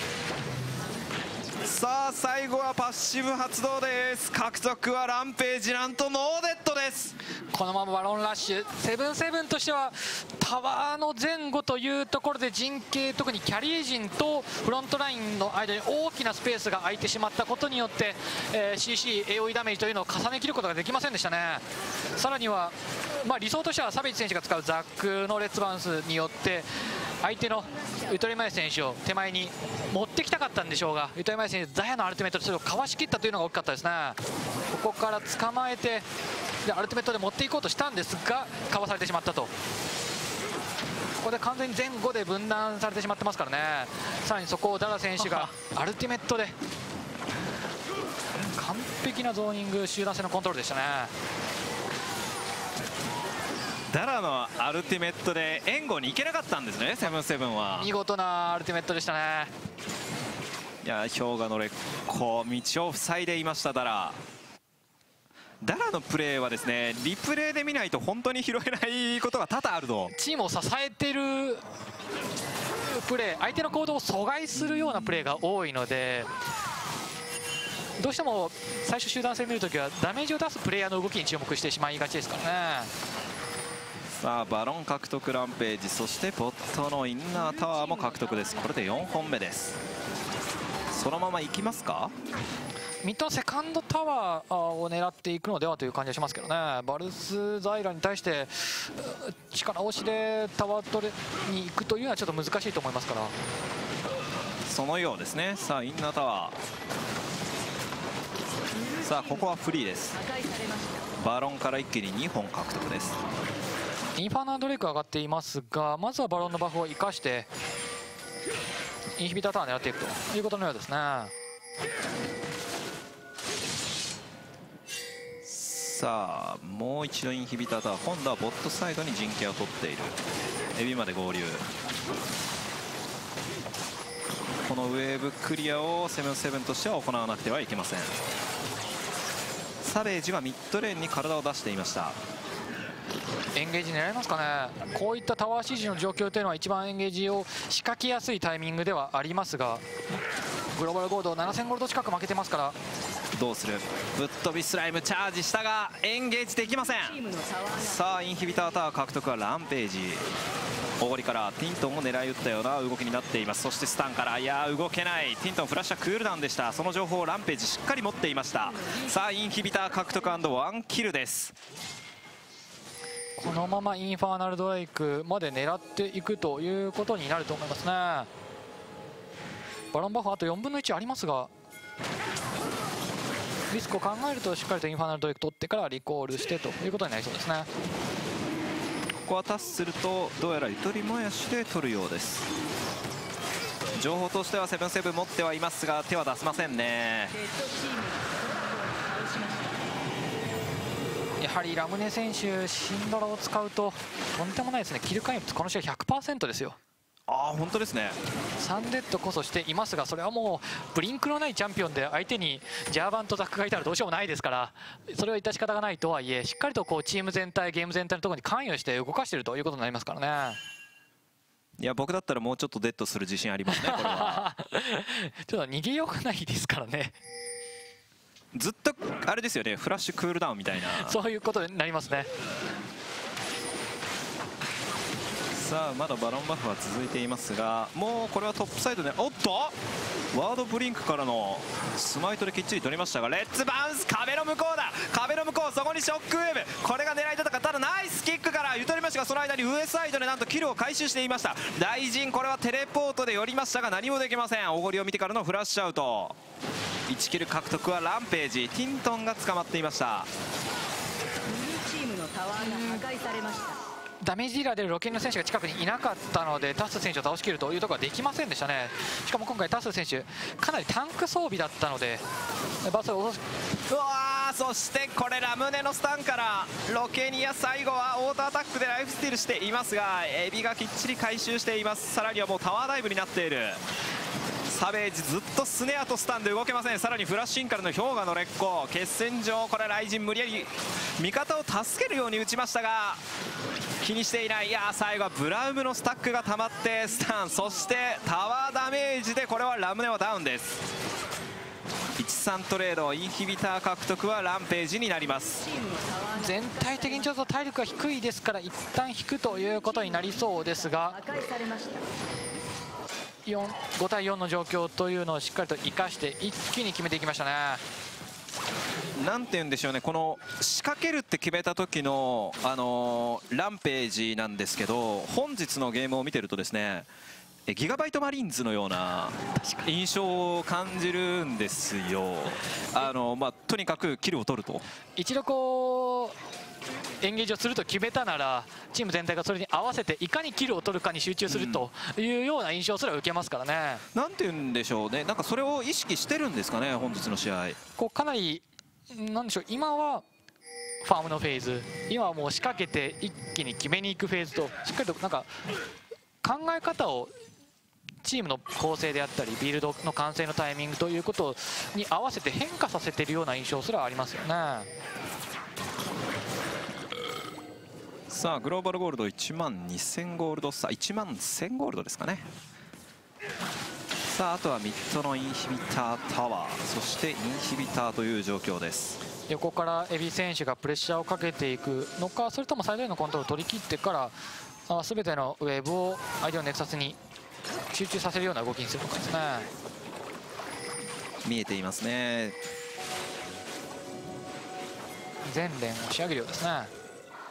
S1: さあ最後はパッシブ発動です。獲得はランページ、なんとノーデッドです。
S2: このままバロンラッシュ、セブンセブンとしてはタワーの前後というところで陣形、特にキャリー陣とフロントラインの間に大きなスペースが空いてしまったことによって、CC、AOE ダメージというのを重ね切ることができませんでしたね。さらには、理想としてはサベージ選手が使うザックのレッツバウンスによって相手のゆとりまや選手を手前に持ってきたかったんでしょうが、ゆとりまや選手ザヤのアルティメットでそれをかわしきったというのが大きかったですね。ここから捕まえてでアルティメットで持っていこうとしたんですがかわされてしまったと。ここで完全に前後で分断されてしまってますからね。さらにそこをダラ選手がアルティメットで完璧なゾーニング、集団戦のコントロールでしたね。
S1: ダラのアルティメットで援護に行けなかったんですね、セブンセブンは。
S2: 見事なアルティメットでしたね。
S1: いや氷河の烈光、道を塞いでいましたダラ。ダラのプレーはですね、リプレイで見ないと本当に拾えないことが多々あると。
S2: チームを支えているプレー、相手の行動を阻害するようなプレーが多いので、どうしても最初集団戦見るときはダメージを出すプレイヤーの動きに注目してしまいがちですからね。
S1: さあバロン獲得ランページ、そしてボットのインナータワーも獲得です。これで4本目です。そのまま行きますか。
S2: ミッドのセカンドタワーを狙っていくのではという感じがしますけどね。バルスザイラに対して力押しでタワー取りに行くというのはちょっと難しいと思いますから。
S1: そのようですね。さあインナータワー、さあここはフリーです。バロンから一気に2本獲得です。
S2: インファーナルドレイク上がっていますが、まずはバロンのバフを生かしてインヒビタータワー狙っていくということのようですね。
S1: さあもう一度インヒビタータワー、今度はボットサイドに陣形を取っている。エビまで合流。このウェーブクリアをセブンセブンとしては行わなくてはいけません。サベージはミッドレーンに体を出していました。
S2: エンゲージ狙いますかね。こういったタワー指示の状況というのは一番エンゲージを仕掛けやすいタイミングではありますが、グローバルゴールド7000ゴールド近く負けてますから。
S1: どうする。ぶっ飛びスライムチャージしたがエンゲージできません。さあインヒビタータワー獲得はランページ。おごりからティントンを狙い撃ったような動きになっています。そしてスタンから、いや動けない。ティントンフラッシュはクールダウンでした。その情報をランページしっかり持っていました。さあインヒビター獲得&1キルです。
S2: このままインファーナルドレイクまで狙っていくということになると思いますね。バロンバフあと4分の1ありますが、リスクを考えるとしっかりとインファーナルドレイク取ってからリコールしてということになりそうですね。
S1: ここはタッスルとどうやらゆとりもやしで取るようです。情報としてはセブンセブン持ってはいますが手は出せませんね。
S2: やはりラムネ選手シンドラを使うととんでもないですね。キル回率この試合 100% ですよ。
S1: ああ本当ですね。
S2: 3デッドこそしていますが、それはもうブリンクのないチャンピオンで相手にジャーバンとザックがいたらどうしようもないですから、それは致し方がないとはいえ、しっかりとこうチーム全体ゲーム全体のところに関与して動かしているということになりますからね。
S1: いや僕だったらもうちょっとデッドする自信ありますねこれは。
S2: ちょっと逃げようがないですからね。
S1: ずっとあれですよね、フラッシュクールダウンみたいな。
S2: そういうことになりますね。
S1: さあまだバロンバフは続いていますが、もうこれはトップサイドで、おっとワードブリンクからのスマイトできっちり取りましたが、レッツバウンス、壁の向こうだ、壁の向こう、そこにショックウェーブ、これが狙いだったか。ただナイスキックからゆとりましたが、その間に上サイドでなんとキルを回収していました。大臣、これはテレポートで寄りましたが何もできません。おごりを見てからのフラッシュアウト。1キル獲得はランページ、ティントンが捕まっていました。
S3: チームのタワーが破壊されました。
S2: ダメージディーラーでロケニの選手が近くにいなかったので、タス選手を倒しきるというところはできませんでしたね。しかも今回タス選手かなりタンク装備だったのでバスを落とし、
S1: うわー、そしてこれラムネのスタンからロケニア、最後はオートアタックでライフスティールしていますが、エビがきっちり回収しています。さらにはもうタワーダイブになっている。サベージずっとスネアとスタンで動けません。さらにフラッシュインからの氷河の劣行、決戦場、これライジン無理やり味方を助けるように打ちましたが気にしていない。いやー、最後はブラウムのスタックが溜まってスタン、そしてタワーダメージでこれはラムネはダウンです。13トレード、インヒビター獲得はランページになります。
S2: 全体的にちょっと体力が低いですから一旦引くということになりそうですが、
S3: 破壊されました。
S2: 5対4の状況というのをしっかりと生かして一気に決めていきましたね。
S1: なんて言うんでしょうね、この仕掛けるって決めた時の、ランページなんですけど、本日のゲームを見てるとですね、ギガバイトマリーンズのような印象を感じるんですよ。とにかくキルを取ると。
S2: 一度こうエンゲージをすると決めたなら、チーム全体がそれに合わせていかにキルを取るかに集中するというような印象すら受けますからね。
S1: なんて言うんでしょうね、なんかそれを意識してるんですかね、本日の試合。
S2: こうかなりなんでしょう、今はファームのフェーズ、今はもう仕掛けて一気に決めに行くフェーズと、しっかりとなんか考え方をチームの構成であったりビルドの完成のタイミングということに合わせて変化させているような印象すらありますよね。
S1: さあグローバルゴールド1万2000ゴールド、さあ1万1000ゴールドですかね。さああとはミッドのインヒビタータワー、そしてインヒビターという状況です。
S2: 横からエビ選手がプレッシャーをかけていくのか、それとも最大のコントロールを取り切ってから全てのウェーブを相手のネクサスに集中させるような動きにするのかですね。
S1: 見えていますね。
S2: 全連を仕上げるようですね。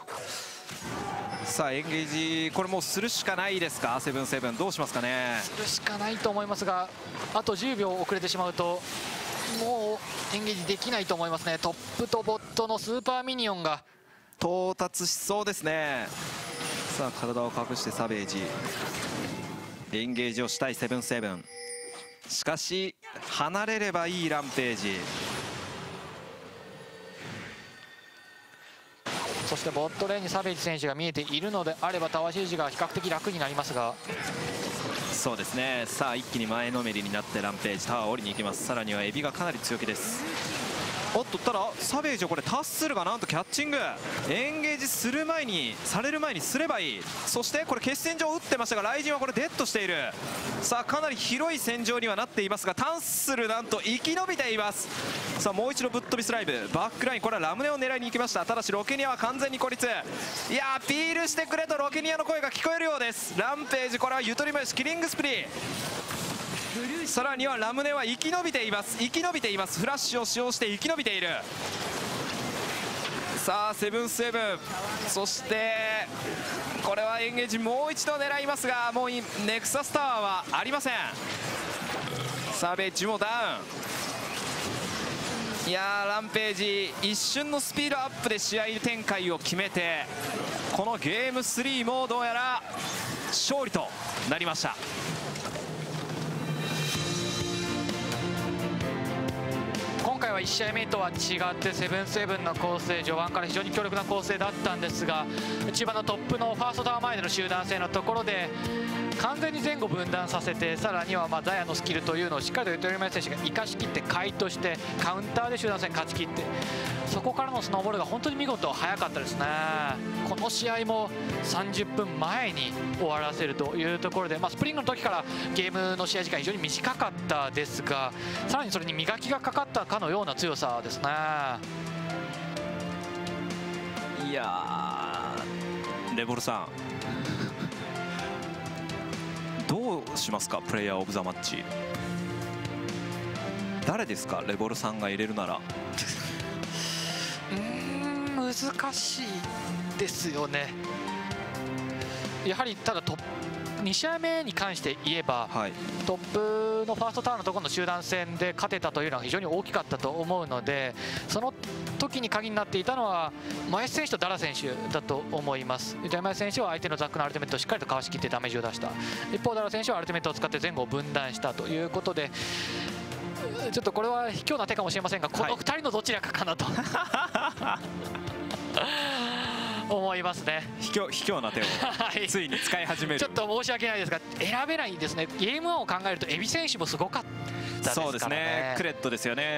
S1: さあエンゲージ、これもうするしかないですか、セブンセブンどうしますかね。
S2: するしかないと思いますが、あと10秒遅れてしまうともうエンゲージできないと思いますね。トップとボットのスーパーミニオンが
S1: 到達しそうですね。さあ体を隠してサベージ、エンゲージをしたいセブンセブン、しかし離れればいいランページ。
S2: そしてボットレーンにサベージ選手が見えているのであればタワーシージが比較的楽になりますが、
S1: そうですね。さあ一気に前のめりになってランページタワーを降りに行きます。さらにはエビがかなり強気です。おっと、ただサベージをこれタッスルがなんとキャッチング、エンゲージする前にされる前にすればいい。そしてこれ決戦場を打ってましたがライジンはこれデッドしている。さあかなり広い戦場にはなっていますが、タッスルなんと生き延びています。さあもう一度ぶっ飛びスライブバックライン、これはラムネを狙いに行きました。ただしロケニアは完全に孤立。いやー、ピールしてくれとロケニアの声が聞こえるようです。ランページ、これはゆとりもよしキリングスプリー、さらにはラムネは生き延びています。生き延びています。フラッシュを使用して生き延びている。さあセブンセブン、そしてこれはエンゲージもう一度狙いますが、もうネクサスタワーはありません。サベッジもダウン。いやー、ランページ一瞬のスピードアップで試合展開を決めて、このゲーム3もどうやら勝利となりました。
S2: 今回は1試合目とは違ってセブンセブンの構成、序盤から非常に強力な構成だったんですが、中盤のトップのファーストタワー前での集団戦のところで完全に前後分断させて、さらにはザヤのスキルというのをしっかりとゆとりま選手が生かしきって、回答してカウンターで集団戦勝ち切って、 そこからのスノーボールが本当に見事速かったですね。この試合も30分前に終わらせるというところで、スプリングの時からゲームの試合時間非常に短かったですが、さらにそれに磨きがかかったかのような強さですね。
S1: いやー、レボルさんどうしますか、プレイヤーオブザマッチ。誰ですか、レボルさんが入れるなら。
S2: 難しいですよね。やはりただ2試合目に関して言えば、トップのファーストターンのところの集団戦で勝てたというのは非常に大きかったと思うので、その時に鍵になっていたのは前選手とダラ選手だと思います。前選手は相手のザックのアルティメットをしっかりとかわしきってダメージを出した。一方ダラ選手はアルティメットを使って前後を分断したということで、ちょっとこれは卑怯な手かもしれませんが、この2人のどちらかかなと、思いますね。
S1: 卑怯な手をついに使い始める。
S2: ちょっと申し訳ないですが選べないんですね。ゲーム1を考えるとエビ選手もすごかったですからね。
S1: そうですね、クレットですよね。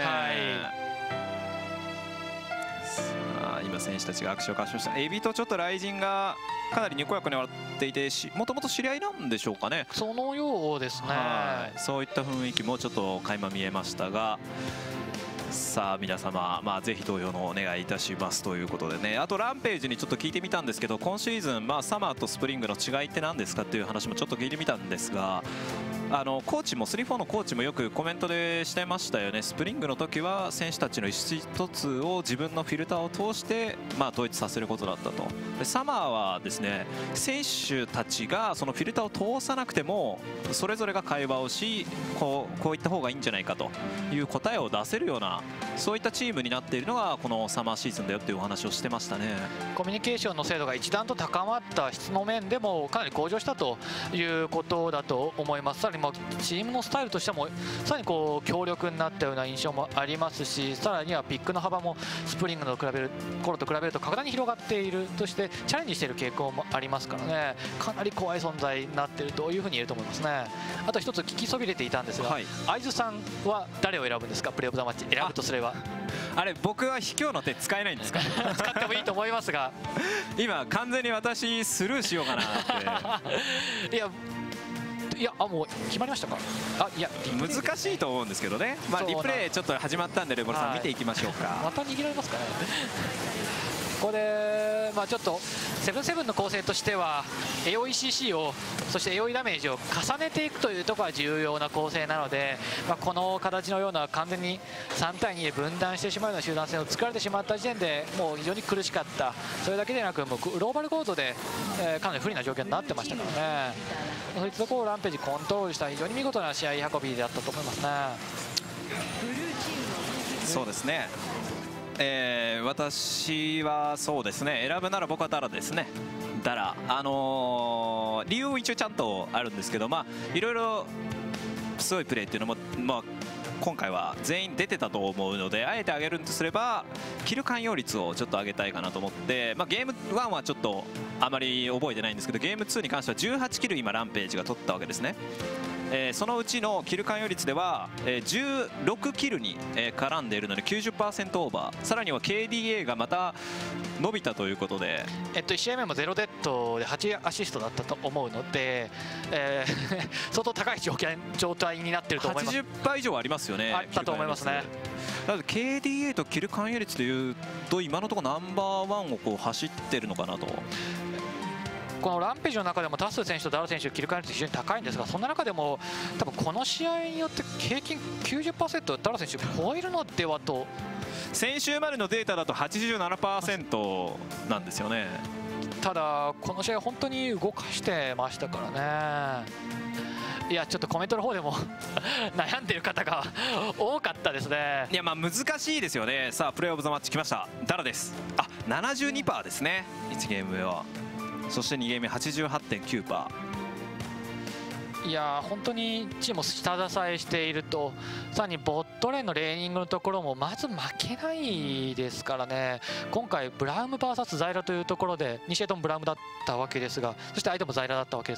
S1: さあ今選手たちが握手を交わしました。エビとちょっと雷神がかなりにこやかに笑っていて、もともと知り合いなんでしょうかね。
S2: そのようですね。
S1: そういった雰囲気もちょっと垣間見えましたが、さあ皆様、ぜひ投票のお願いいたしますということでね。あとランページにちょっと聞いてみたんですけど、今シーズン、サマーとスプリングの違いって何ですかっていう話もちょっと聞いてみたんですが、コーチも3-4のコーチもよくコメントでしてましたよね。スプリングの時は選手たちの一つを自分のフィルターを通して統一させることだったと。でサマーはですね、選手たちがそのフィルターを通さなくてもそれぞれが会話をし、こういった方がいいんじゃないかという答えを出せるような、そういったチームになっているのがこのサマーシーズンだよっていうお話をしてましたね。
S2: コミュニケーションの精度が一段と高まった、質の面でもかなり向上したということだと思います。さらにチームのスタイルとしてもさらに強力になったような印象もありますし、さらにはピックの幅もスプリングの頃と比べると格段に広がっているとして、チャレンジしている傾向もありますからね、かなり怖い存在になっているというふうに言えると思いますね。あと一つ聞きそびれていたんですが、会津さんは誰を選ぶんですか、プレーオブザマッチ選ぶとすれば。
S1: あれ、僕は卑怯の手使えないんですか
S2: 使ってもいいと思いますが
S1: 今完全に私スルーしようかなって
S2: いやもう決まりましたか。いや
S1: 難しいと思うんですけどね。リプレイちょっと始まったんで、レボルさん見ていきましょうか。
S2: また握られますかねここでちょっと7-7の構成としては AOECC を、そして AOE ダメージを重ねていくというところが重要な構成なので、この形のような完全に3対2で分断してしまうような集団戦を作られてしまった時点でもう非常に苦しかった。それだけでなくもうグローバルコードでかなり不利な状況になってましたからね。そういったところをランページコントロールした非常に見事な試合運びであったと思いますね。
S1: そうですね、私はそうですね、選ぶなら僕はダラですね。ダラ、理由も一応ちゃんとあるんですけど、いろいろすごいプレーっていうのも、今回は全員出てたと思うので、あえて上げるとすればキル完用率をちょっと上げたいかなと思って、ゲーム1はちょっとあまり覚えてないんですけど、ゲーム2に関しては18キル今ランページが取ったわけですね。そのうちのキル完用率では16キルに絡んでいるので 90% オーバー、さらには KDA がまた伸びたということで、
S2: 1試合目も0デッドで8アシストだったと思うので、相当高い状態になっていると思います。
S1: 80%以上ありますよね。
S2: あったと思いますね。
S1: なので KDA とキル完用率でいうと今のところナンバーワンを走ってるのかなと。
S2: このランページの中でもタス選手とダラ選手のキル完率非常に高いんですが、そんな中でも多分この試合によって平均 90% ダラ選手超えるのではと。
S1: 先週までのデータだと 87% なんですよね。
S2: ただこの試合本当に動かしてましたからね。いやちょっとコメントの方でも悩んでる方が多かったですね。
S1: いや難しいですよね。さあプレーオブザマッチ来ました。ダラです。72% ですね、1ゲーム目は。そして2ゲーム目 88.9%。
S2: いや本当にチームを下支えしていると。さらにボットレーンのレーニングのところもまず負けないですからね。今回ブラウム VS ザイラというところで2試合ともブラウムだったわけですが、そして相手もザイラだったわけ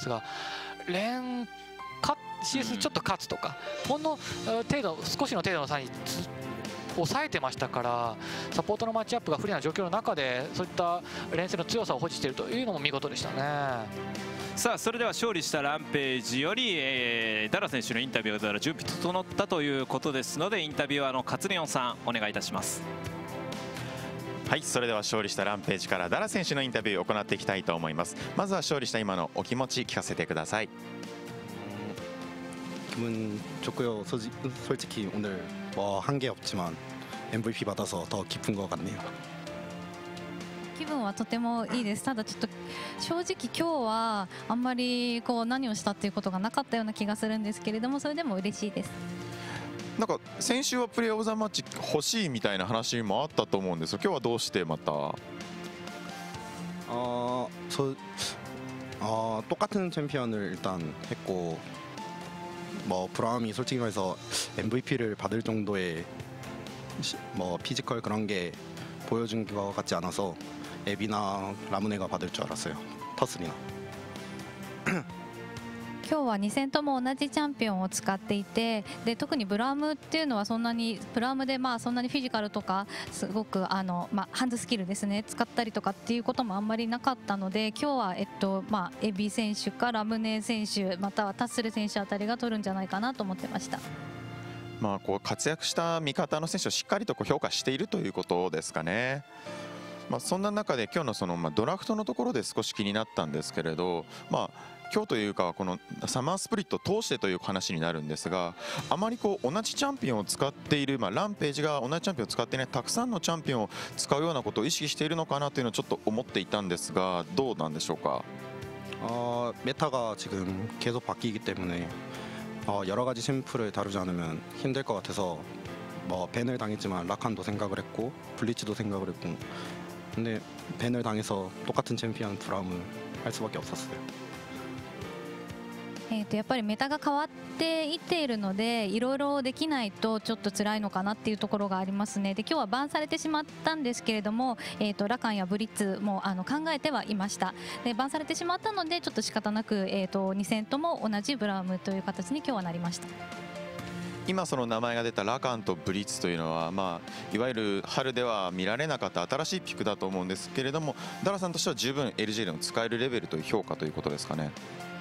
S2: ですが、CS ちょっと勝つとか、ほんの少しの程度の差に抑えてましたから、サポートのマッチアップが不利な状況の中でそういった連戦の強さを保持しているというのも見事でしたね。
S1: さあそれでは勝利したランページより、ダラ選手のインタビューが準備整ったということですので、インタビュアーのカツレオンさんお願いいたします。
S4: はい、それでは勝利したランページからダラ選手のインタビューを行っていきたいと思います。まずは勝利した今のお気持ち聞かせてください。
S5: 기분 좋고요. 솔직히 오늘 뭐 한 게 없지만 MVP 받아서 더 기쁜 것 같네요.
S6: 気分はとてもいいです。ただちょっと正直今日はあんまりこう何をしたっていうことがなかったような気がするんですけれども、それでも嬉しいです。
S4: なんか先週はプレーオブザマッチ欲しいみたいな話もあったと思うんですが、今日はどうしてまた
S5: 똑같은 챔피언을 일단 했고 뭐 브라움이 솔직히 말해서 MVP를 받을 정도의 뭐 피지컬 그런 게 보여준 것 같지 않아서 에비나 라무네가 받을 줄 알았어요. 터슬이나.
S6: 今日は2戦とも同じチャンピオンを使っていて、で特にブラウムっていうのはそんなにブラウムでそんなにフィジカルとかすごくハンズスキルですね使ったりとかっていうこともあんまりなかったので、今日はエビ選手かラムネ選手またはタッスル選手あたりが取るんじゃないかなと思ってました。
S4: こう活躍した味方の選手をしっかりと評価しているということですかね。そんな中で今日のそのドラフトのところで少し気になったんですけれど、今日というかこのサマースプリットを通してという話になるんですが、あまりこう同じチャンピオンを使っている、ランページが同じチャンピオンを使っていないたくさんのチャンピオンを使うようなことを意識しているのかなというのをちょっと思っていたんですが、どうなんでしょうか。
S5: 메타가 지금 계속 바뀌기 때문에 여러 가지 챔프를 다루지 않으면 힘들 것 같아서 뭐 밴을 당했지만 라칸도 생각을 했고 블리츠도 생각을 했고, 근데 밴을 당해서 똑같은 챔피언 브라움을 할 수밖에 없었어요.
S6: やっぱりメタが変わっていっているので、いろいろできないとちょっと辛いのかなっていうところがありますね。で今日はバンされてしまったんですけれども、ラカンやブリッツも考えてはいました。でバンされてしまったのでちょっと仕方なく、2戦とも同じブラウムという形に今日はなりました。
S4: 今その名前が出たラカンとブリッツというのは、いわゆる春では見られなかった新しいピックだと思うんですけれども、ダラさんとしては十分 LG でも使えるレベルという評価ということですかね。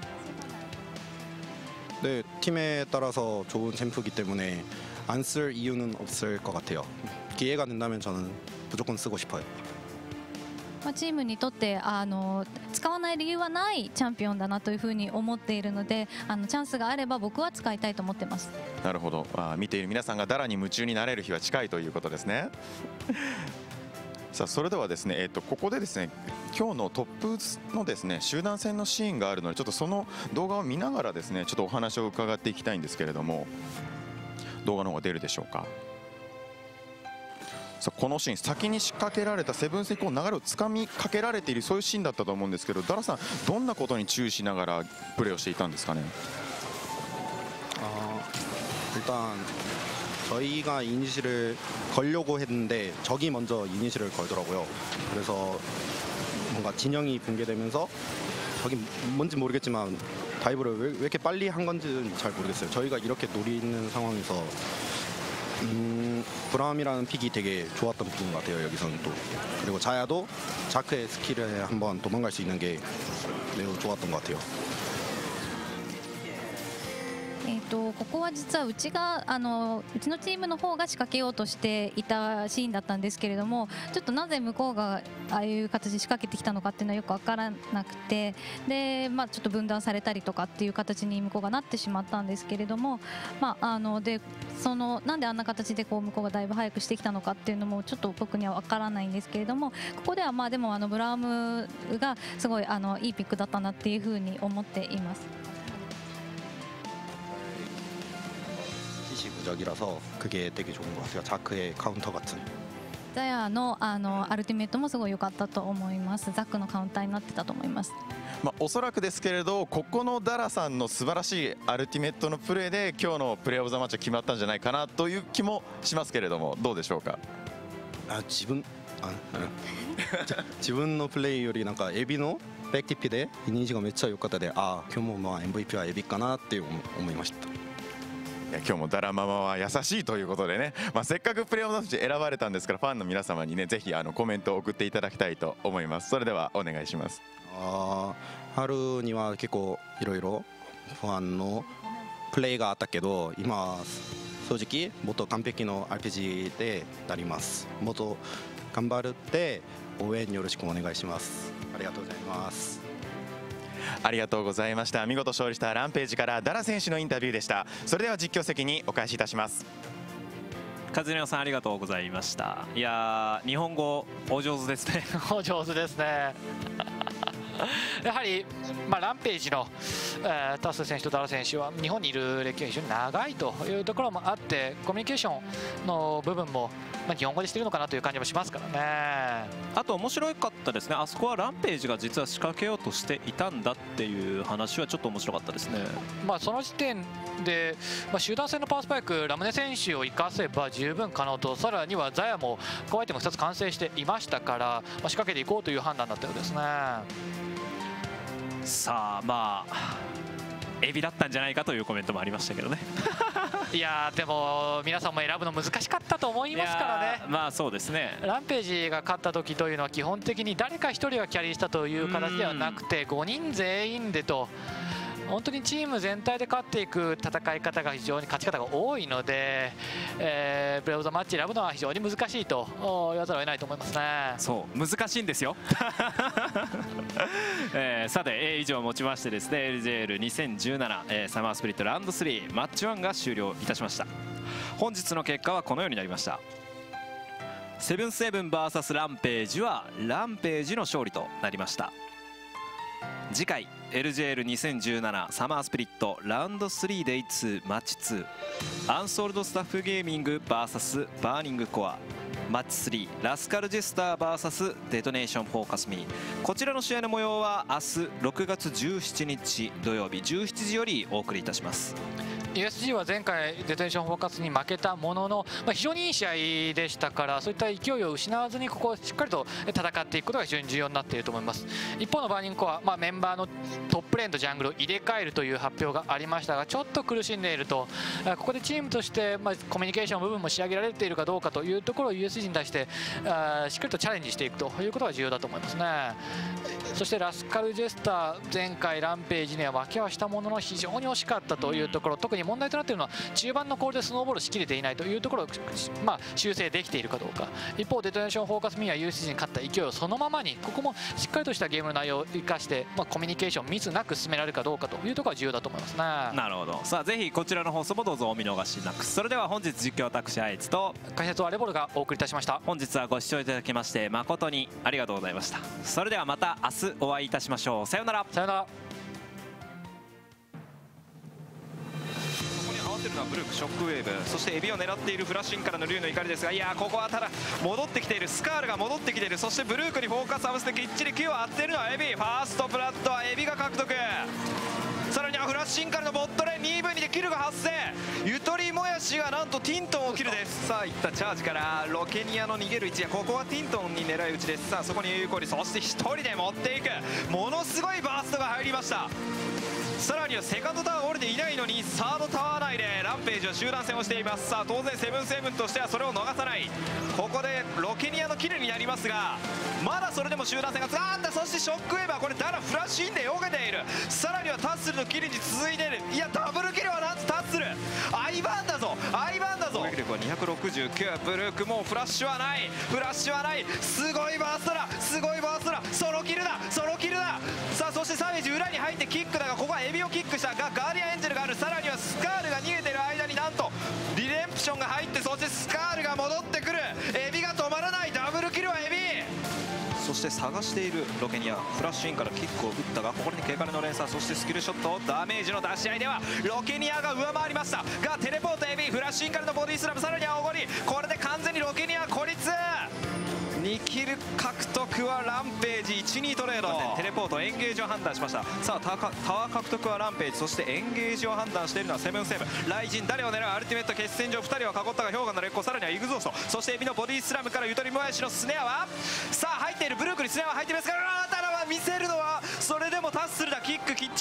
S5: 네, 팀에 따라서 좋은 챔프이기 때문에 안 쓸 이유는 없을 것 같아요. 기회가 된다면 저는 무조건 쓰고 싶어요.
S6: チームにとって使わない理由はないチャンピオンだなというふうに思っているので、チャンスがあれば僕は使いたいと思ってます。
S4: なるほど。見ている皆さんがダラに夢中になれる日は近いということですね。さあそれではですね、ここでですね今日のトップのですね集団戦のシーンがあるので、ちょっとその動画を見ながらですねちょっとお話を伺っていきたいんですけれども、動画の方が出るでしょうか。さあこのシーン、先に仕掛けられたセブンスにこう流れをつかみかけられている、そういうシーンだったと思うんですけど、ダラさんどんなことに注意しながらプレーをしていたんですかね。
S5: 일단 저희가 이니시를 걸려고 했는데 적이 먼저 이니시를 걸더라고요. 그래서 뭔가 진영이 붕괴되면서 적이 뭔지 모르겠지만 다이브를 왜 이렇게 빨리 한 건지는 잘 모르겠어요. 저희가 이렇게 노리는 상황에서 브라움이라는 픽이 되게 좋았던 픽인 것 같아요. 여기서는 또 그리고 자야도 자크의 스킬에 한번 도망갈 수 있는 게 매우 좋았던 것 같아요.
S6: ここは実はうちのチームの方が仕掛けようとしていたシーンだったんですけれども、ちょっとなぜ向こうがああいう形で仕掛けてきたのかっていうのはよく分からなくて、で、ちょっと分断されたりとかっていう形に向こうがなってしまったんですけれども、でなんであんな形で向こうがだいぶ早くしてきたのかっていうのもちょっと僕には分からないんですけれども、ここではでもブラウムがすごいいいピックだったなっていうふうに思っています。
S5: 무적이라서 그게 되게 좋은 것 같아요. 자크의 카운터 같은.
S6: ザヤのアルティメットもすごい良かったと思います。ザックのカウンターになってたと思います。
S4: おそらくですけれど、ここのダラさんの素晴らしいアルティメットのプレーで今日のプレーオブザマッチが決まったんじゃないかなという気もしますけれども、どうでしょうか。
S5: 自分のプレーよりなんかエビのバックティップでイニシがめっちゃ良かったで、今日もMVP はエビかなって思いました。
S4: 今日もダラママは優しいということでね、せっかくプレーオフの年選ばれたんですから、ファンの皆様にねぜひコメントを送っていただきたいと思います。それではお願いします。
S5: 春には結構いろいろファンのプレーがあったけど、今正直もっと完璧の RPG でなります。もっと頑張って応援よろしくお願いします。ありがとうございます。
S4: ありがとうございました。見事勝利したランページからダラ選手のインタビューでした。それでは実況席にお返しいたします。
S1: 和弘さんありがとうございました。いやー、日本語お上手ですね。
S2: お上手ですね。やはり、ランページの、タス選手とダラ選手は日本にいる歴が非常に長いというところもあって、コミュニケーションの部分も、日本語でしているのかなという感じもしますからね。あ
S1: と面白かったですね、あそこはランページが実は仕掛けようとしていたんだっていう話はちょっと面白かったですね。その時点で、集団戦のパワースパイク、ラムネ選手を生かせば十分可能と、さらにはザヤもコアアイテム2つ完成していましたから、仕掛けていこうという判断だったようですね。 さあエビだったんじゃないかというコメントもありましたけどね。
S2: いやでも皆さんも選ぶの難しかったと思いますからね。
S1: そうですね。
S2: ランページが勝った時というのは基本的に誰か1人がキャリーしたという形ではなくて、5人全員でと。本当にチーム全体で勝っていく戦い方が非常に勝ち方が多いので、プレーオフザマッチ選ぶのは非常に難しいと言わざるを得ないと思いますね。
S1: そう難しいんですよ。さて、以上をもちましてですね LJL2017、サマースプリットラウンド3マッチ1が終了いたしました。本日の結果はこのようになりました。セブンセブン VS ランページはランページの勝利となりました。次回 LJL2017 サマースプリットラウンド3デイ2マッチ2アンソールドスタッフゲーミング VS バーニングコアマッチ3ラスカルジェスター VS デトネーションフォーカスミー、こちらの試合の模様は明日6月17日土曜日17時よりお送りいたします。
S2: USG は前回デトネーションフォーカスに負けたものの、非常にいい試合でしたから、そういった勢いを失わずにここをしっかりと戦っていくことが非常に重要になっていると思います。一方のバーニングコア、メンバーのトップレーンとジャングルを入れ替えるという発表がありましたが、ちょっと苦しんでいると、ここでチームとして、コミュニケーション部分も仕上げられているかどうかというところを USG に対してしっかりとチャレンジしていくということが重要だと思いますね。そしてラスカルジェスター、前回ランページには負けはしたものの非常に惜しかったというところ、特に問題となっているのは中盤のコールでスノーボールしきれていないというところを、修正できているかどうか。一方デトネーションフォーカスミーは USG に勝った勢いをそのままに、ここもしっかりとしたゲームの内容を生かして、コミュニケーションミスなく進められるかどうかというところが重要だと思いますね。
S1: なるほど。さあぜひこちらの放送もどうぞお見逃しなく。それでは本日実況私あいつと
S2: 解説はレボルがお送りいたしました。
S1: 本日はご視聴いただきまして誠にありがとうございました。それではまた明日お会いいたしましょう。さようなら。
S2: さようなら。
S1: ここに合わせるのはブルーク、ショックウェーブ、そしてエビを狙っているフラッシンからの竜の怒りですが、いやーここはただ戻ってきている、スカールが戻ってきている。そしてブルークにフォーカス合わせてきっちり Q を当てるのはエビ。ファーストプラットはエビが獲得。さらにはフラッシンからのボットレーン2分にでキルが発生。ゆとりもやしがなんとティントンをキルです。さあいったチャージからロケニアの逃げる位置や、ここはティントンに狙い撃ちです。さあそこにユーコリ、そして1人で持っていく、ものすごいバーストが入りました。さらにはセカンドタワー折れていないのにサードタワー内でランページは集団戦をしています。さあ当然セブンセブンとしてはそれを逃さない。ここでロケニアのキルになりますが、まだそれでも集団戦があんだ。そしてショックウェーバー、これダラフラッシュインで避けている。さらにはタッスルのキルに続いている。いやダブルキルはなんとタッスル、アイバンだぞ、アイバンだぞ。攻撃力は269。ブルークもうフラッシュはない、フラッシュはない。すごいバーストだ、すごいバーストだ。ソロキルだ、ソロキルだ。さあそしてサメージ裏に入ってキックだが、ここはエビをキックしたがガーディアンエンジェルがある。さらにはスカールが逃げている間になんとリレンプションが入って、そしてスカールが戻ってくる。エビが止まらない。ダブルキルはエビ。そして探しているロケニア、フラッシュインからキックを打ったが、ここに警戒の連鎖、そしてスキルショット、ダメージの出し合いではロケニアが上回りましたが、テレポートエビ、フラッシュインからのボディスラム、さらにはおごり、これで完全にロケニア孤立。2キル獲得はランページ、1-2トレード。テレポートエンゲージを判断しました。さあタワー獲得はランページ、そしてエンゲージを判断しているのはセブンセブン。ライジン、誰を狙う。アルティメット決戦場2人は囲ったが氷河の劣行、さらにはイグゾースト、そしてエビのボディスラムからゆとりもやしのスネアは、さあ入っているブルークにスネアは入っていますから、ただ見せるのはそれでもタッスルだ。キックきっちり決めて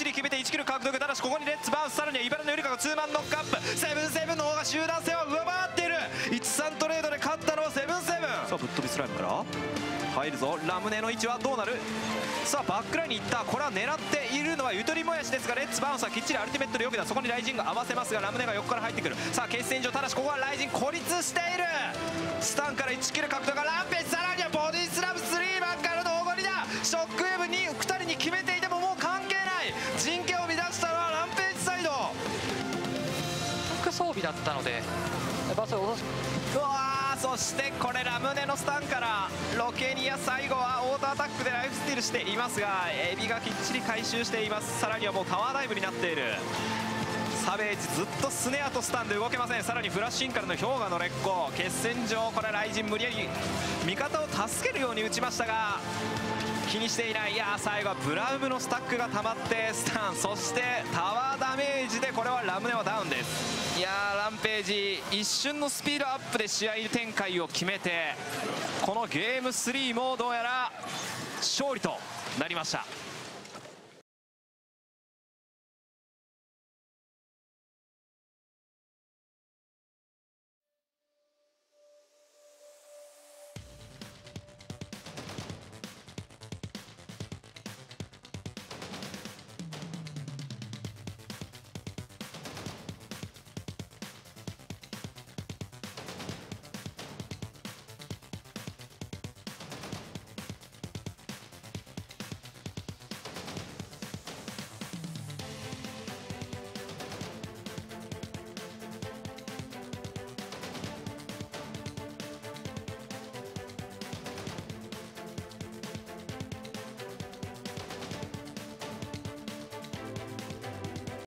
S1: 1キル獲得。ただしここにレッツバウンス、さらには茨のゆりかがツーマンノックアップ。セブンセブンの方が集団戦は上回っている。1-3トレードで勝ったのはセブンセブン。さあぶっ飛びスライムから入るぞ。ラムネの位置はどうなる。さあバックラインに行った。これは狙っているのはゆとりもやしですが、レッツバウンスはきっちりアルティメットでよけた。そこにライジンが合わせますが、ラムネが横から入ってくる。さあ決戦場、ただしここはライジン孤立している。スタンから1キル獲得がランページ、さらにはボディスラムスリーマンからのおごりだ。ショックウェーブに2人に決めていてももう関係ない。陣形を乱したのはランページサイド。
S2: 特装備だったのでバスを落とす。
S1: うわー、そしてこれラムネのスタンからロケニア、最後はオートアタックでライフスティールしていますが、エビがきっちり回収しています。さらにはもうタワーダイブになっている。サベージずっとスネアとスタンで動けません。さらにフラッシュインからの氷河の劣行。決戦場、これライジン無理やり味方を助けるように打ちましたが気にしていない。いやー、最後はブラウムのスタックが溜まってスタン、そしてタワーダメージでこれはラムネはダウンです。いやー、ランページ一瞬のスピードアップで試合展開を決めて、このゲーム3もどうやら勝利となりました。